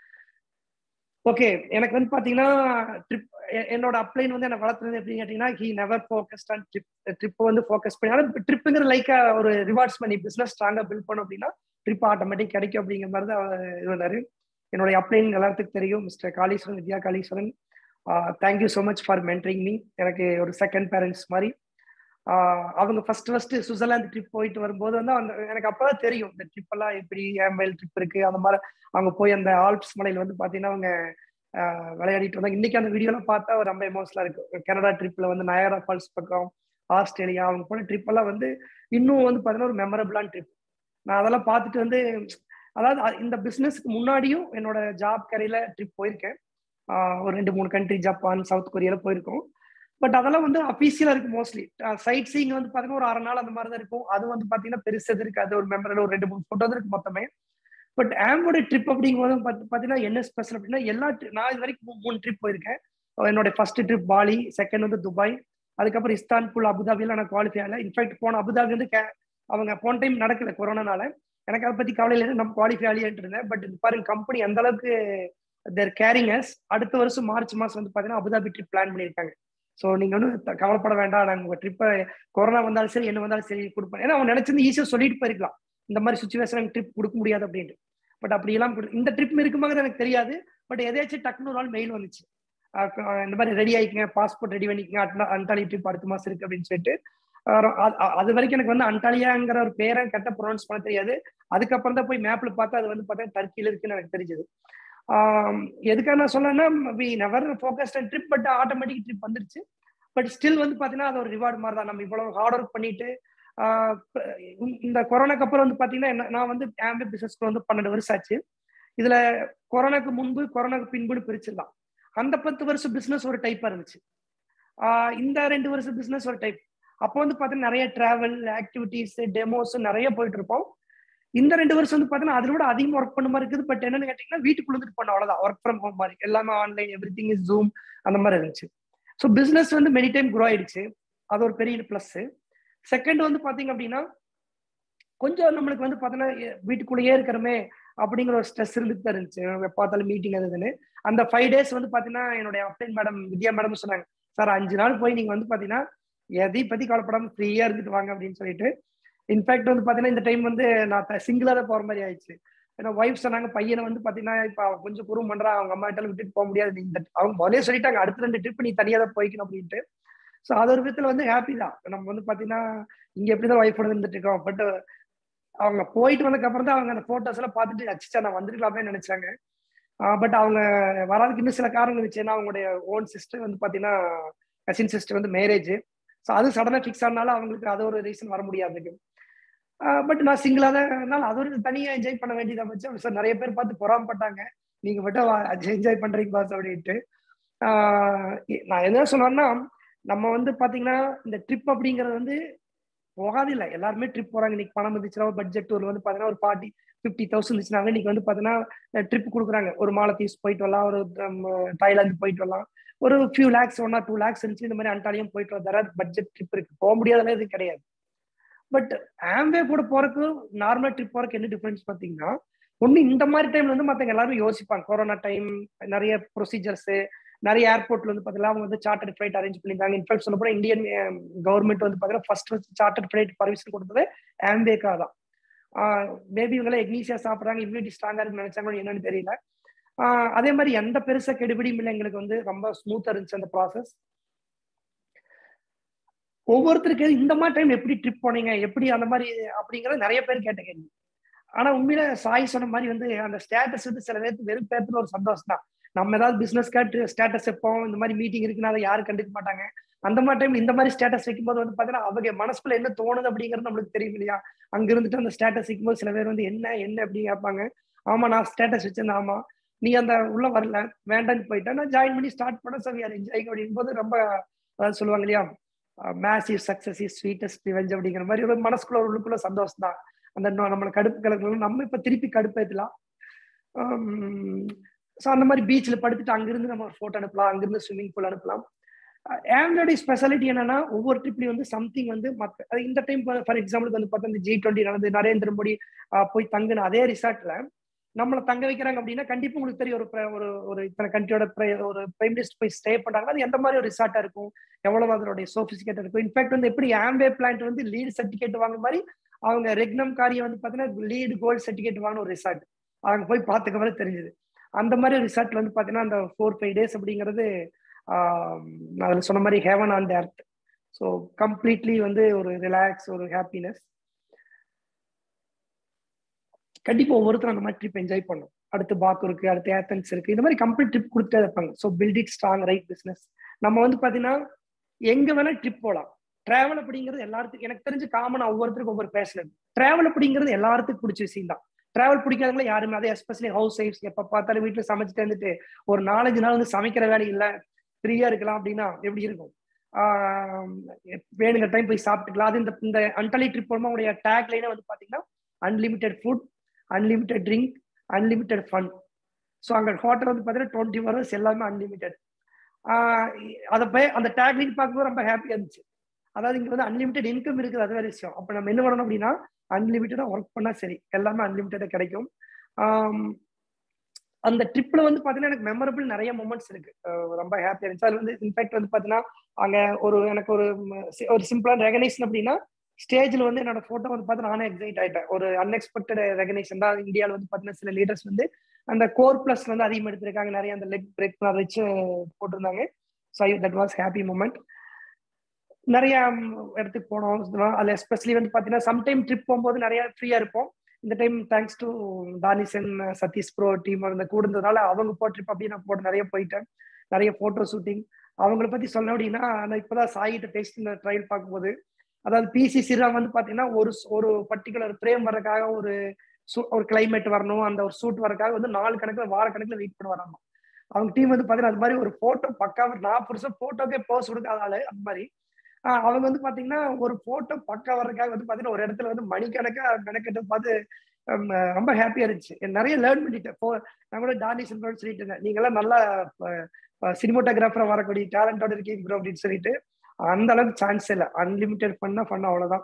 ஓகே, எனக்கு வந்து பாத்தீங்கன்னா ட்ரிப் என்னோட அப்ளைன் வந்து என்ன வளர்த்துறது எப்படின்னு கேட்டீங்கன்னா, he never focused on trip வந்து ஃபோக்கஸ் பண்ணி, ஆனால் ட்ரிப்புங்கிற லைக் ஒரு ரிவார்ட்ஸ் பண்ணி பிசினஸ் ஸ்ட்ராங்கா பில்ட் பண்ணோம் அப்படின்னா ட்ரிப் ஆட்டோமேட்டிக் கிடைக்கும் அப்படிங்கிற மாதிரி தான் இது பண்ணாரு. என்னுடைய அப்ளைன் எல்லாத்துக்கும் தெரியும், mister Kaleeswaran, Vidya Kaleeswaran. Thank you so much for mentoring me. எனக்கு ஒரு செகண்ட் பேரண்ட்ஸ் மாதிரி. அவங்க ஃபர்ஸ்ட் சுவிட்சர்லாந்து ட்ரிப் போயிட்டு வரும்போது வந்து எனக்கு அப்பதான் தெரியும் இந்த ட்ரிப் எல்லாம் எப்படி, ஆம்பைல் ட்ரிப் இருக்கு அந்த மாதிரி. அவங்க போய் அந்த ஆல்ப்ஸ் மலையில வந்து பாத்தீங்கன்னா அவங்க விளையாடிட்டு வந்தாங்க. இன்னைக்கு அந்த வீடியோலாம் பார்த்தா ரொம்ப எமோஷனலா இருக்கு. கனடா ட்ரிப்ல வந்து நயாரா ஃபால்ஸ் பக்கம், ஆஸ்திரேலியா, அவங்க போன ட்ரிப் எல்லாம் வந்து இன்னும் வந்து பாத்தீங்கன்னா ஒரு மெமரபிளான ட்ரிப். நான் அதெல்லாம் பார்த்துட்டு வந்து, அதாவது இந்த பிசினஸ்க்கு முன்னாடியும் என்னோட ஜாப் கரையில ட்ரிப் போயிருக்கேன். ஒரு 2-3 கண்ட்ரி, ஜப்பான், சவுத் கொரியால போயிருக்கோம். பட் அதெல்லாம் வந்து அபிஷியலா இருக்கு. மோஸ்ட்லி சைட் சீயிங் வந்து பாத்தீங்கன்னா ஒரு 6 நாள் அந்த மாதிரி தான் இருக்கும். அது வந்து பாத்தீங்கன்னா பெருசது இருக்கு. அது ஒரு மெமரபிள் ஒரு 2-3 போட்டோ இருக்கு மொத்தமே. பட் ஆம்போட ட்ரிப் அப்படிங்கும்போது பாத்தீங்கன்னா என்ன ஸ்பெஷல் அப்படின்னா, நான் இது வரைக்கும் 3 ட்ரிப் போயிருக்கேன். என்னோட ஃபர்ஸ்ட் ட்ரிப் பாலி, செகண்ட் வந்து துபாய், அதுக்கப்புறம் இஸ்தான்புல், அபுதாபியில நான் குவாலிஃபை ஆகல. இன்ஃபேக்ட் போன அபுதாபி வந்து அவங்க போன டைம் நடக்கல கொரோனானால. எனக்கு அதை பத்தி கவலை இல்லை, நம்ம குவாலிஃபை ஆலியான்ட்டு இருந்தேன். பட் பாருங்க கம்பெனி எந்த அளவுக்கு தேர் கேரிங் அஸ். அடுத்த வருஷம் மார்ச் மாசம் வந்து பாத்தீங்கன்னா அபுதாபி ட்ரிப் பிளான் பண்ணியிருக்காங்க. ஸோ நீங்க வந்து கவலைப்பட வேண்டாம், நாங்கள் உங்க ட்ரிப்பை கொரோனா வந்தாலும் சரி என்ன வந்தாலும் சரி கொடுப்பேன். ஏன்னா அவன் நினைச்சிருந்து ஈஸியா சொல்லிட்டு போயிருக்கலாம், இந்த மாதிரி சுச்சுவேஷன் ட்ரிப் கொடுக்க முடியாது அப்படின்ட்டு. பட் அப்படி எல்லாம் இந்த ட்ரிப் இருக்கும்போது எனக்கு தெரியாது. பட் எதாச்சும் டக்குனு ஒரு நாள் மெயில் வந்துச்சு, இந்த மாதிரி ரெடி ஆயிக்குங்க, பாஸ்போர்ட் ரெடி பண்ணிக்கங்க, அண்டாலி ட்ரிப் அடுத்த மாசம் இருக்கு அப்படின்னு சொல்லிட்டு. அது வரைக்கும் எனக்கு வந்து அண்டாலியாங்கிற ஒரு பேரை கரெக்டாக ப்ரொனவுன்ஸ் பண்ண தெரியாது. அதுக்கப்புறம் தான் போய் மேப்ல பார்த்தா அது வந்து பார்த்தா டர்க்கியில இருக்குன்னு எனக்கு தெரிஞ்சது. எதுக்காக நான் சொல்லணும்னா, we never focused on trip, but automatic trip வந்துருச்சு. பட் ஸ்டில் வந்து பாத்தீங்கன்னா அது ஒரு ரிவார்டு மாதிரி தான். நம்ம இவ்வளவு ஹார்ட் ஒர்க் பண்ணிட்டு இந்த கொரோனாக்கு அப்புறம் வந்து பாத்தீங்கன்னா நான் வந்து ஆம்பே பிசினஸ்க்கு வந்து 12 வருஷம் ஆச்சு. இதுல கொரோனாக்கு முன்பு கொரோனாக்கு பின்புன்னு பிரிச்சிடலாம். அந்த 10 வருஷம் பிசினஸ் ஒரு டைப்பா இருந்துச்சு, இந்த 2 வருஷம் பிசினஸ் ஒரு டைப். அப்போ வந்து பாத்தீங்கன்னா நிறைய டிராவல் ஆக்டிவிட்டிஸ், டெமோஸ் நிறைய போயிட்டு இருப்போம். இந்த 2 வருஷம் வந்து பாத்தீங்கன்னா அதோட அதிகமாக ஒர்க் பண்ண மாதிரி இருக்குது. பட் என்னன்னு கேட்டீங்கன்னா வீட்டுக்குள்ள வந்துட்டு பண்ண அவ்வளவுதான், ஒர்க் ஃப்ரம் ஹோம் மாதிரி, எல்லாமே ஆன்லைன், எவ்ரிதிங் இஸ் ஜூம் அந்த மாதிரி இருந்துச்சு. ஸோ பிசினஸ் வந்து மெனி டைம் க்ரோ ஆயிடுச்சு, அது ஒரு பெரிய பிளஸ். செகண்ட் வந்து பாத்தீங்க அப்படின்னா கொஞ்சம் நம்மளுக்கு வந்து பாத்தீங்கன்னா வீட்டுக்குள்ளேயே இருக்கிறமே அப்படிங்கிற ஒரு ஸ்ட்ரெஸ் இருந்துட்டு தான் இருந்துச்சு. பார்த்தாலும் மீட்டிங் அதுன்னு. அந்த 5 days வந்து பாத்தீங்கன்னா என்னுடைய அப்ளைன் மேடம் வித்யா மேடம் சொன்னாங்க, சார் 5 நாள் போய் நீங்க வந்து பாத்தீங்கன்னா எதையும் பத்தி கவலைப்படாம ஃப்ரீயா இருந்துட்டு வாங்க அப்படின்னு சொல்லிட்டு. இன்ஃபேக்ட் வந்து பாத்தீங்கன்னா இந்த டைம் வந்து நான் சிங்கிளா தான் போற மாதிரி ஆயிடுச்சு. ஏன்னா ஒய்ஃப் சொன்னாங்க, பையனை வந்து பாத்தீங்கன்னா இப்ப கொஞ்சம் குறும் பண்றா, அவங்க அம்மா கிட்ட விட்டுட்டு போக முடியாது, அவங்க முதலே சொல்லிட்டாங்க அடுத்த 2 ட்ரிப் நீ தனியா தான் போய்க்கணும் அப்படின்ட்டு. ஸோ அது ஒரு விதத்துல வந்து ஹாப்பி தான். நம்ம வந்து பாத்தீங்கன்னா இங்க எப்படிதான் ஒய்ஃபோட இருந்துட்டு இருக்கோம். பட் அவங்க போயிட்டு வந்ததுக்கு அப்புறம் தான் அவங்க அந்த போட்டோஸ் எல்லாம் பார்த்துட்டு அச்சிச்சா நான் வந்துருக்கலாமே நினைச்சாங்க. பட் அவங்க வராதுக்கு இன்னும் சில காரணங்கள் இருந்துச்சு. ஏன்னா அவங்களுடைய ஓன் சிஸ்டர் வந்து பாத்தீங்கன்னா கசின் சிஸ்டர் வந்து மேரேஜ். ஸோ அது சடனா ஃபிக்ஸ் ஆனாலும் அவங்களுக்கு அது ஒரு ரீசன் வர முடியாது. பட் நான் சிங்கிளா தான், அது ஒரு தனியா என்ஜாய் பண்ண வேண்டியதா வச்சு. சார் நிறைய பேர் பார்த்து பொறாமப்பட்டாங்க, நீங்க மட்டும் என்ஜாய் பண்றீங்க பாஸ் அப்படின்ட்டு. நான் என்ன சொல்றேன்னா, நம்ம வந்து பாத்தீங்கன்னா இந்த ட்ரிப் அப்படிங்கறது வந்து போகாது இல்லை, எல்லாருமே ட்ரிப் போறாங்க. இன்னைக்கு பணம் இருந்துச்சுன்னா பட்ஜெட் டூர் வந்து பாத்தீங்கன்னா ஒரு 50,000 இருந்துச்சுனாங்க. இன்னைக்கு வந்து பாத்தீங்கன்னா ட்ரிப் கொடுக்குறாங்க, ஒரு மாலத்தீவ்ஸ் போயிட்டு வரலாம், ஒரு தாய்லாந்து போயிட்டு வரலாம், ஒரு ஃபியூ லேக்ஸ் 1 or 2 lakhs இருந்துச்சு. இந்த மாதிரி அண்டாலியும் போயிட்டு வர பட்ஜெட் ட்ரிப் இருக்கு, போக முடியாதெல்லாம் இது கிடையாது. பட் ஆம்பே கூட போறதுக்கு நார்மல் ட்ரிப் போறதுக்கு என்ன டிஃபரன்ஸ் பாத்தீங்கன்னா, ஒண்ணு இந்த மாதிரி டைம்ல வந்து மத்தவங்க எல்லாரும் யோசிப்பாங்க. கொரோனா டைம் நிறைய ப்ரொசீஜர்ஸ், நிறைய ஏர்போர்ட்ல வந்து பாத்தீங்கன்னா அவங்க வந்து சார்ட்டர் ஃபிளைட் அரேஞ்ச் பண்ணிருந்தாங்க. இன்ஃபேக்ட் சொல்ல போனா இந்தியன் கவர்மெண்ட் வந்து பாத்தீங்கன்னா ஃபர்ஸ்ட் சார்ட்டர் ஃபிளைட் பர்மிஷன் கொடுத்தது ஆம்பேக்கா தான். மேபி இவங்க எக்னீசியா சாப்பிட்றாங்க, இம்யூனிட்டி ஸ்ட்ராங்கா இருக்குன்னு நினைச்சாங்க, என்னன்னு தெரியல. அதே மாதிரி எந்த பெருசா கெடுபிடியும் இல்லை, எங்களுக்கு வந்து ரொம்ப ஸ்மூத்தா இருந்துச்சு அந்த ப்ராசஸ். ஒவ்வொருத்தருக்கு இந்த மாதிரி டைம் எப்படி ட்ரிப் போனீங்க, எப்படி அந்த மாதிரி அப்படிங்கறது நிறைய பேர் கேட்ட கேள்வி. ஆனா உண்மையில சாய் சொன்ன மாதிரி வந்து அந்த ஸ்டேட்டஸ் வந்து சில நேரத்துக்கு வெறும் பேர்த்துல ஒரு சந்தோஷம் தான். நம்ம ஏதாவது பிசினஸ் ஸ்டேட்டஸ் வைப்போம், இந்த மாதிரி மீட்டிங் இருக்குன்னா அதை யாரும் கண்டுக்க மாட்டாங்க. அந்த மாதிரி டைம் இந்த மாதிரி ஸ்டேட்டஸ் வைக்கும்போது வந்து பாத்தீங்கன்னா அவங்க மனசுக்குள்ள என்ன தோணுது அப்படிங்கிறது நம்மளுக்கு தெரியும் இல்லையா. அங்க இருந்துட்டு அந்த ஸ்டேட்டஸ் வைக்கும்போது சில பேர் வந்து என்ன அப்படி கேட்பாங்க. ஆமா நான் ஸ்டேட்டஸ் வச்சிருந்தேன், ஆமா நீ அந்த உள்ள வரல வேண்டான்னு போயிட்டா, நான் ஜாயின் பண்ணி ஸ்டார்ட் பண்ண சரி என்ஜாய் அப்படிங்கும் போது ரொம்ப அதாவது சொல்லுவாங்க இல்லையா, massive success is sweetest revenge அப்படிங்கிற மாதிரி ஒரு மனசுக்குள்ள ஒரு உள்ளுக்குள்ள சந்தோஷம் தான். அந்த நம்மளை கடுப்பு கலக்கலாம், நம்ம இப்ப திருப்பி கடுப்பேற்றலாம். ஸோ அந்த மாதிரி பீச்சில் படுத்துட்டு அங்கிருந்து நம்ம ஒரு ஃபோட்டோ அனுப்பலாம், அங்கிருந்து ஸ்விம்மிங் பூல் அனுப்பலாம். ஆம்வேடைய ஸ்பெஷாலிட்டி என்னன்னா ஒவ்வொரு ட்ரிப்லையும் வந்து சம்திங் வந்து மற்ற இந்த டைம் ஃபார் எக்ஸாம்பிளுக்கு வந்து பார்த்தா இந்த G20 நடந்து நரேந்திர மோடி போய் தங்குன அதே ரிசார்ட்ல நம்மளை தங்க வைக்கிறாங்க அப்படின்னா கண்டிப்பா உங்களுக்கு தெரியும் ஒரு இத்தனை கண்ட்ரியோட ஒரு பிரைம் மினிஸ்டர் போய் ஸ்டே பண்றாங்க, அது எந்த மாதிரி ஒரு ரிசார்ட்டா இருக்கும், எவ்வளவு அதனுடைய சோபிஸ்டிகேட் இருக்கும். இன்ஃபேக்ட் வந்து எப்படி ஆம்வே பிளான்ட் வந்து லீடு சர்டிபிகேட் வாங்க மாதிரி அவங்க ரெக்னம் காரியம் வந்து பாத்தீங்கன்னா லீடு கோல்டு சர்டிபிகேட் வாங்கின ஒரு ரிசார்ட், அவங்க போய் பார்த்துக்க வரை தெரிஞ்சது. அந்த மாதிரி ரிசார்ட்ல வந்து பாத்தீங்கன்னா அந்த 4-5 days அப்படிங்கிறது நான் சொன்ன மாதிரி heaven on the earth. So completely வந்து ஒரு ரிலாக்ஸ், ஒரு ஹாப்பினஸ். கண்டிப்பா ஒவ்வொருத்தரும் அந்த மாதிரி ட்ரிப் என்ஜாய் பண்ணும். அடுத்து பாக்கு இருக்கு, அடுத்து ஏத்தன்ஸ் இருக்கு, இந்த மாதிரி கம்ப்ளீட் ட்ரிப் கொடுத்தே இருப்பாங்க. So build it strong right business. நம்ம வந்து பாத்தீங்கன்னா எங்க வேணா ட்ரிப் போகலாம். டிராவல் அப்படிங்கிறது எல்லாத்துக்கும் எனக்கு தெரிஞ்சு காமனா ஒவ்வொருத்தருக்கும் ஒவ்வொரு பேஷன். டிராவல் அப்படிங்கிறது எல்லாத்துக்கும் பிடிச்ச விஷயம் தான். டிராவல் பிடிக்காதவங்கள யாருமே, அதே எஸ்பெஷலி ஹவுஸ் ஒய்ஃப்ஸ் எப்ப பார்த்தாலும் வீட்டுல சமைச்சிட்டு இருந்துட்டு ஒரு 4-5 நாள் வந்து சமைக்கிற வேலை இல்லை, ஃப்ரீயா இருக்கலாம் அப்படின்னா எப்படி இருக்கும்? வேணுங்கிற டைம் போய் சாப்பிட்டுக்கலாம். அது இந்த அன்டலி ட்ரிப் போகும்போது உங்களுடைய டேக் லைனே வந்து பாத்தீங்கன்னா unlimited food, unlimited drink, unlimited fun. So அங்கே ஹோட்டல் வந்து பார்த்தீங்கன்னா 20 hours எல்லாமே அன்லிமிட்டெட். அதை போய் அந்த டேக் லைன் பார்க்கும்போது ரொம்ப ஹாப்பியாக இருந்துச்சு. அதாவது இங்கே வந்து அன்லிமிட்டெட் இன்கம் இருக்குது, அது வேற விஷயம். அப்போ நம்ம என்ன பண்ணணும் அப்படின்னா அன்லிமிட்டடாக ஒர்க் பண்ணால் சரி, எல்லாமே அன்லிமிட்டடாக கிடைக்கும். அந்த ட்ரிப்ல வந்து பாத்தீங்கன்னா எனக்கு மெமரபிள் நிறைய மூமெண்ட்ஸ் இருக்கு, ரொம்ப ஹாப்பியா இருந்துச்சு. அது வந்து இன்ஃபேக்ட் வந்து பாத்தீங்கன்னா அங்க எனக்கு ஒரு சிம்பிளான ரெகனைசேஷன் அப்படின்னா ஸ்டேஜ்ல வந்து என்னோட போட்டோ வந்து பார்த்து நானே எக்ஸைட் ஆயிட்டேன். ஒரு அன்எக்ஸ்பெக்டட் ரெகனைசேஷன் தான். இந்தியாவில் வந்து பாத்தீங்கன்னா சில லீடர்ஸ் வந்து அந்த கோர் பிளஸ் வந்து அதிகமாக எடுத்திருக்காங்க, நிறைய அந்த லெக் பிரேக் அதை வச்சு போட்டிருந்தாங்க. So that was happy moment. நிறைய இடத்துக்கு போனோம். அதுல எஸ்பெஷலி வந்து பாத்தீங்கன்னா சம்டைம் ட்ரிப் போகும்போது நிறைய ஃப்ரீயா இருப்போம். இந்த time thanks to Dhanison Sathish bro team அந்த கூட இருந்ததுனால அவங்க போ ட்ரிப் அப்படி நான் போட்டு நிறைய போயிட்டேன். நிறைய போட்டோ ஷூட்டிங். அவங்களை பத்தி சொல்லணும் அப்படின்னா நான் இப்பதான் சாயிட்ட டெஸ்ட் இந்த ட்ரையல் பார்க்கும்போது, அதாவது பிசி ஸ்ரீராம் வந்து பாத்தீங்கன்னா ஒரு பர்டிகுலர் ஃப்ரேம் வர்றதுக்காக ஒரு கிளைமேட் வரணும், அந்த ஒரு ஷூட் வரதுக்காக வந்து 4 கணக்குல வார கணக்குல வெயிட் பண்ண வராங்க. அவங்க டீம் வந்து பாத்தீங்கன்னா அது மாதிரி ஒரு போட்டோ பக்காவ நான் புதுசா போட்டோக்கே போஸ் கொடுக்காதால அந்த மாதிரி அவங்க வந்து பாத்தீங்கன்னா ஒரு போட்டோ பக்கா வர்றதுக்காக வந்து பாத்தீங்கன்னா ஒரு இடத்துல வந்து மணிக்கணக்கா மெனக்கெட்டு பார்த்து ரொம்ப ஹாப்பியா இருந்துச்சு. நிறைய லேர்ன் பண்ணிட்டேன். நான் கூட டானிஷன் சொல்லிட்டு இருந்தேன், நீங்க எல்லாம் நல்லா சினிமோட்டோகிராஃபரா வரக்கூடிய டேலண்டோட இருக்கீங்க ப்ரோ அப்படின்னு சொல்லிட்டு. அந்த அளவுக்கு சான்ஸ் இல்லை, அன்லிமிட்டெட் பண்ண அவ்வளவுதான்.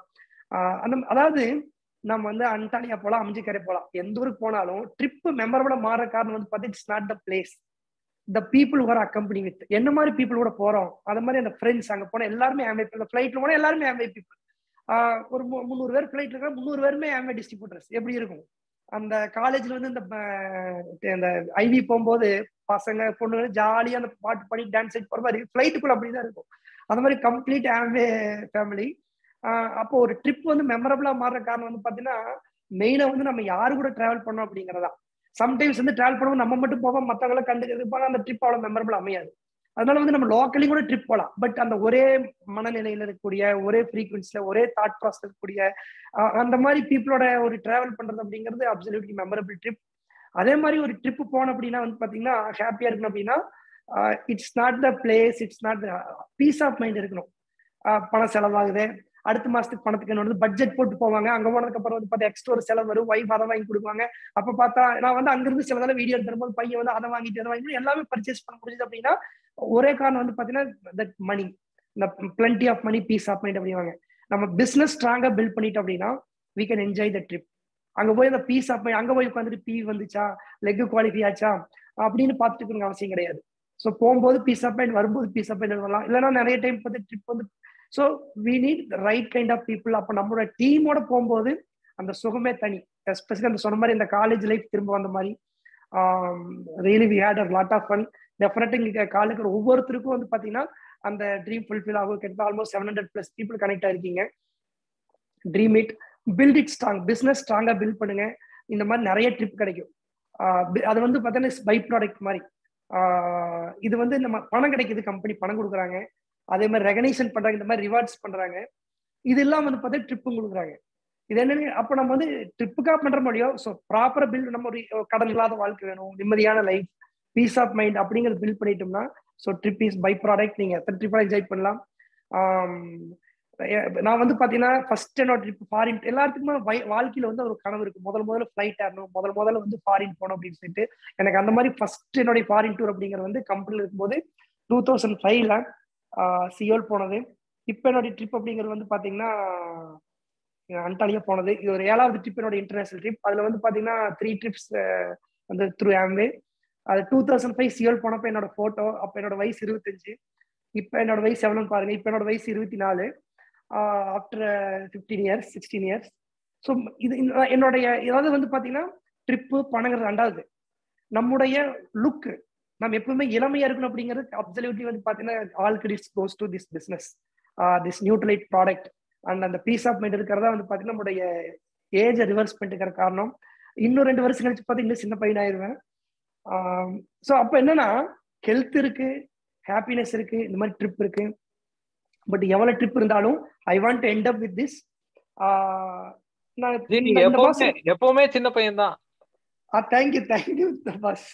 அதாவது நம்ம வந்து அன்டாலியா போலாம், அம்ஜிக்கரை போலாம், எந்த ஊருக்கு போனாலும் ட்ரிப் மெமரபிளா மாற காரணம் வந்து பார்த்தீங்கன்னா it's not the place, the people who are accompany with. என்ன மாதிரி பீப்புள் கூட போறோம், அது மாதிரி அந்த ஃப்ரெண்ட்ஸ் அங்க போனா எல்லாருமே ஆம்வே பீப்புள். ஃபிளைட்ல போனா எல்லாருமே ஆம்வே பீப்புள். ஒரு 300 பேர் ஃபிளைட்ல இருக்கிற 300 பேருமே ஆம்வே டிஸ்ட்ரிபியூட்டர்ஸ். எப்படி இருக்கும்? அந்த காலேஜ்ல வந்து இந்த ஐவி போகும்போது பசங்க பொண்ணுங்க ஜாலியா அந்த பாட்டு பாடி டான்ஸ் ஆடி போற மாதிரி ஃபிளைட்டுக்குள்ள அப்படிதான் இருக்கும். அந்த மாதிரி கம்ப்ளீட் ஆம்வே ஃபேமிலி. அப்போ ஒரு ட்ரிப் வந்து மெமரபிளா மாறுற காரணம் வந்து பாத்தீங்கன்னா மெயினா வந்து நம்ம யாரு கூட டிராவல் பண்ணோம் அப்படிங்கிறதா. சம்டைம்ஸ் வந்து டிராவல் பண்ணுவோம், நம்ம மட்டும் போவோம், மற்றவங்களை கண்டுக்கிறது போனா அந்த ட்ரிப் அவ்வளவு மெமரபிள் அமையாது. அதனால வந்து நம்ம லோக்கலி கூட ட்ரிப் போகலாம். பட் அந்த ஒரே மனநிலையில இருக்கக்கூடிய, ஒரே ஃப்ரீக்வன்சில, ஒரே தாட் ப்ராசஸ் இருக்கக்கூடிய அந்த மாதிரி பீப்புளோட ஒரு டிராவல் பண்றது அப்படிங்கிறது அப்சல்யூட்லி மெமரபிள் ட்ரிப். அதே மாதிரி ஒரு ட்ரிப் போனோம் அப்படின்னா வந்து பாத்தீங்கன்னா ஹாப்பியா இருக்கணும் அப்படின்னா it's not the place, it's not peace of mind இருக்கணும். பணம் செலவாகுது, அடுத்த மாசத்துக்கு பணத்துக்கு என்ன பட்ஜெட் போட்டு போவாங்க. அங்க போனதுக்கு அப்புறம் வந்து பார்த்தா எக்ஸ்ட்ரா ஒரு செலவு வரும், வைஃப் அதை வாங்கி கொடுப்பாங்க. அப்ப பார்த்தா நான் வந்து அங்கிருந்து சில நாள் வீடியோ எடுத்தும்போது பையன் வந்து அதை வாங்கிட்டு அதை வாங்கிட்டு எல்லாமே பர்ச்சேஸ் பண்ண முடியுது அப்படின்னா ஒரே காரணம் வந்து பாத்தீங்கன்னா தட் மணி, இந்த plenty of money peace of mind அப்படிவாங்க. நம்ம பிசினஸ் ஸ்ட்ராங்கா பில்ட் பண்ணிட்டோம் அப்படின்னா we can enjoy the trip. அங்க போய் அந்த பீஸ் ஆஃப் மைண்ட், அங்க போய் உட்காந்துட்டு பி வந்துச்சா, லெக் குவாலிஃபை ஆச்சா அப்படின்னு பார்த்துட்டு அவசியம் கிடையாது. ஸோ போகும்போது பீஸ் ஆஃப் மைண்ட், வரும்போது பீஸ் ஆஃப் மைண்ட் வரலாம். இல்லைன்னா நிறைய டைம் பார்த்து ட்ரிப் வந்து so we need right kind of people. அப்போ நம்மளோட டீமோட போகும்போது அந்த சுகமே தனி. எஸ்பெஷலி அந்த சொன்ன மாதிரி இந்த காலேஜ் லைஃப் திரும்ப வந்த மாதிரி really we had a lot of fun. டெஃபினட்டா இங்க காலேஜ் ஒவ்வொருத்தருக்கும் வந்து பாத்தீங்கன்னா அந்த ட்ரீம் ஃபுல்ஃபில் ஆகும். கிட்டத்தட்ட ஆல்மோஸ்ட் 700+ பீப்புள் கனெக்ட் ஆயிருக்கீங்க. Dream it, build it strong. Business ஸ்ட்ராங்கா பில்ட் பண்ணுங்க. இந்த மாதிரி நிறைய ட்ரிப் கிடைக்கும். அது வந்து பார்த்தீங்கன்னா பை ப்ராடக்ட் மாதிரி. இது வந்து நம்ம பணம் கிடைக்குது, கம்பெனி பணம் கொடுக்குறாங்க, அதே மாதிரி ரெகனைசேஷன் பண்றாங்க, இந்த மாதிரி ரிவார்ட்ஸ் பண்றாங்க. இது எல்லாம் வந்து பார்த்தா ட்ரிப்பும் கொடுக்குறாங்க. இது என்னன்னு அப்போ நம்ம வந்து ட்ரிப்புக்காக பண்ற முடியும். ஸோ ப்ராப்பரா பில்ட், நம்ம ஒரு கடன் இல்லாத வாழ்க்கை வேணும், நிம்மதியான லைஃப், பீஸ் ஆஃப் மைண்ட் அப்படிங்கிறது பில்ட் பண்ணிட்டோம்னா so trip is by product. நீங்க எத்தனை ட்ரிப்பாக என்ஜாய் பண்ணலாம். நான் வந்து பாத்தீங்கன்னா ஃபர்ஸ்ட் என்னோட ட்ரிப் ஃபாரின். எல்லாத்துக்குமே வாழ்க்கையில வந்து ஒரு கனவு இருக்கு, முதல்ல ஃபிளைட் ஏறணும், முதல்ல வந்து ஃபாரின் போகணும் அப்படின்னு சொல்லிட்டு. எனக்கு அந்த மாதிரி ஃபர்ஸ்ட் என்னுடைய ஃபாரின் டூர் அப்படிங்கிறது வந்து கம்பெனில இருக்கும்போது 2005ல சியோல் போனது. இப்போ என்னுடைய ட்ரிப் அப்படிங்கிறது வந்து பாத்தீங்கன்னா அண்டாலியா போனது. இது ஒரு 7வது ட்ரிப், என்னோட இன்டர்நேஷனல் ட்ரிப். அதுல வந்து பாத்தீங்கன்னா 3 ட்ரிப்ஸ் வந்து த்ரூ ஆம்வே. அது 2005 சியோல் போனப்ப என்னோட போட்டோ. அப்ப என்னோட வயசு 25. இப்ப என்னோட வயசு எவ்வளவுன்னு பாருங்க. இப்ப என்னோட வயசு 24 ஆஃப்டர் 15 இயர்ஸ் 16 இயர்ஸ். ஸோ இது என்னுடைய ஏதாவது வந்து பாத்தீங்கன்னா ட்ரிப்பு பணங்கிறது ரெண்டாவது. நம்முடைய லுக், நம்ம எப்பவுமே இளமையா இருக்கணும் அப்படிங்கிறது அப்சல்யூட்லி வந்து பாத்தீங்கன்னா all credits goes to this business, this Nutrilite product. And அந்த பீஸ் ஆஃப் மைண்ட் இருக்கிறதா வந்து பாத்தீங்கன்னா நம்முடைய ஏஜை ரிவர்ஸ் பண்ணிட்டு காரணம். இன்னும் 2 வருஷம் கழிச்சு பார்த்தா இன்னும் சின்ன பையன் ஆயிடுவேன். ஸோ அப்போ என்னன்னா ஹெல்த் இருக்கு, ஹாப்பினஸ் இருக்கு, இந்த மாதிரி ட்ரிப் இருக்கு. பட் எவ்வளவு ட்ரிப் இருந்தாலும் I want to end up with this. எப்பவுமே சின்ன பையன் தான். Thank you boss.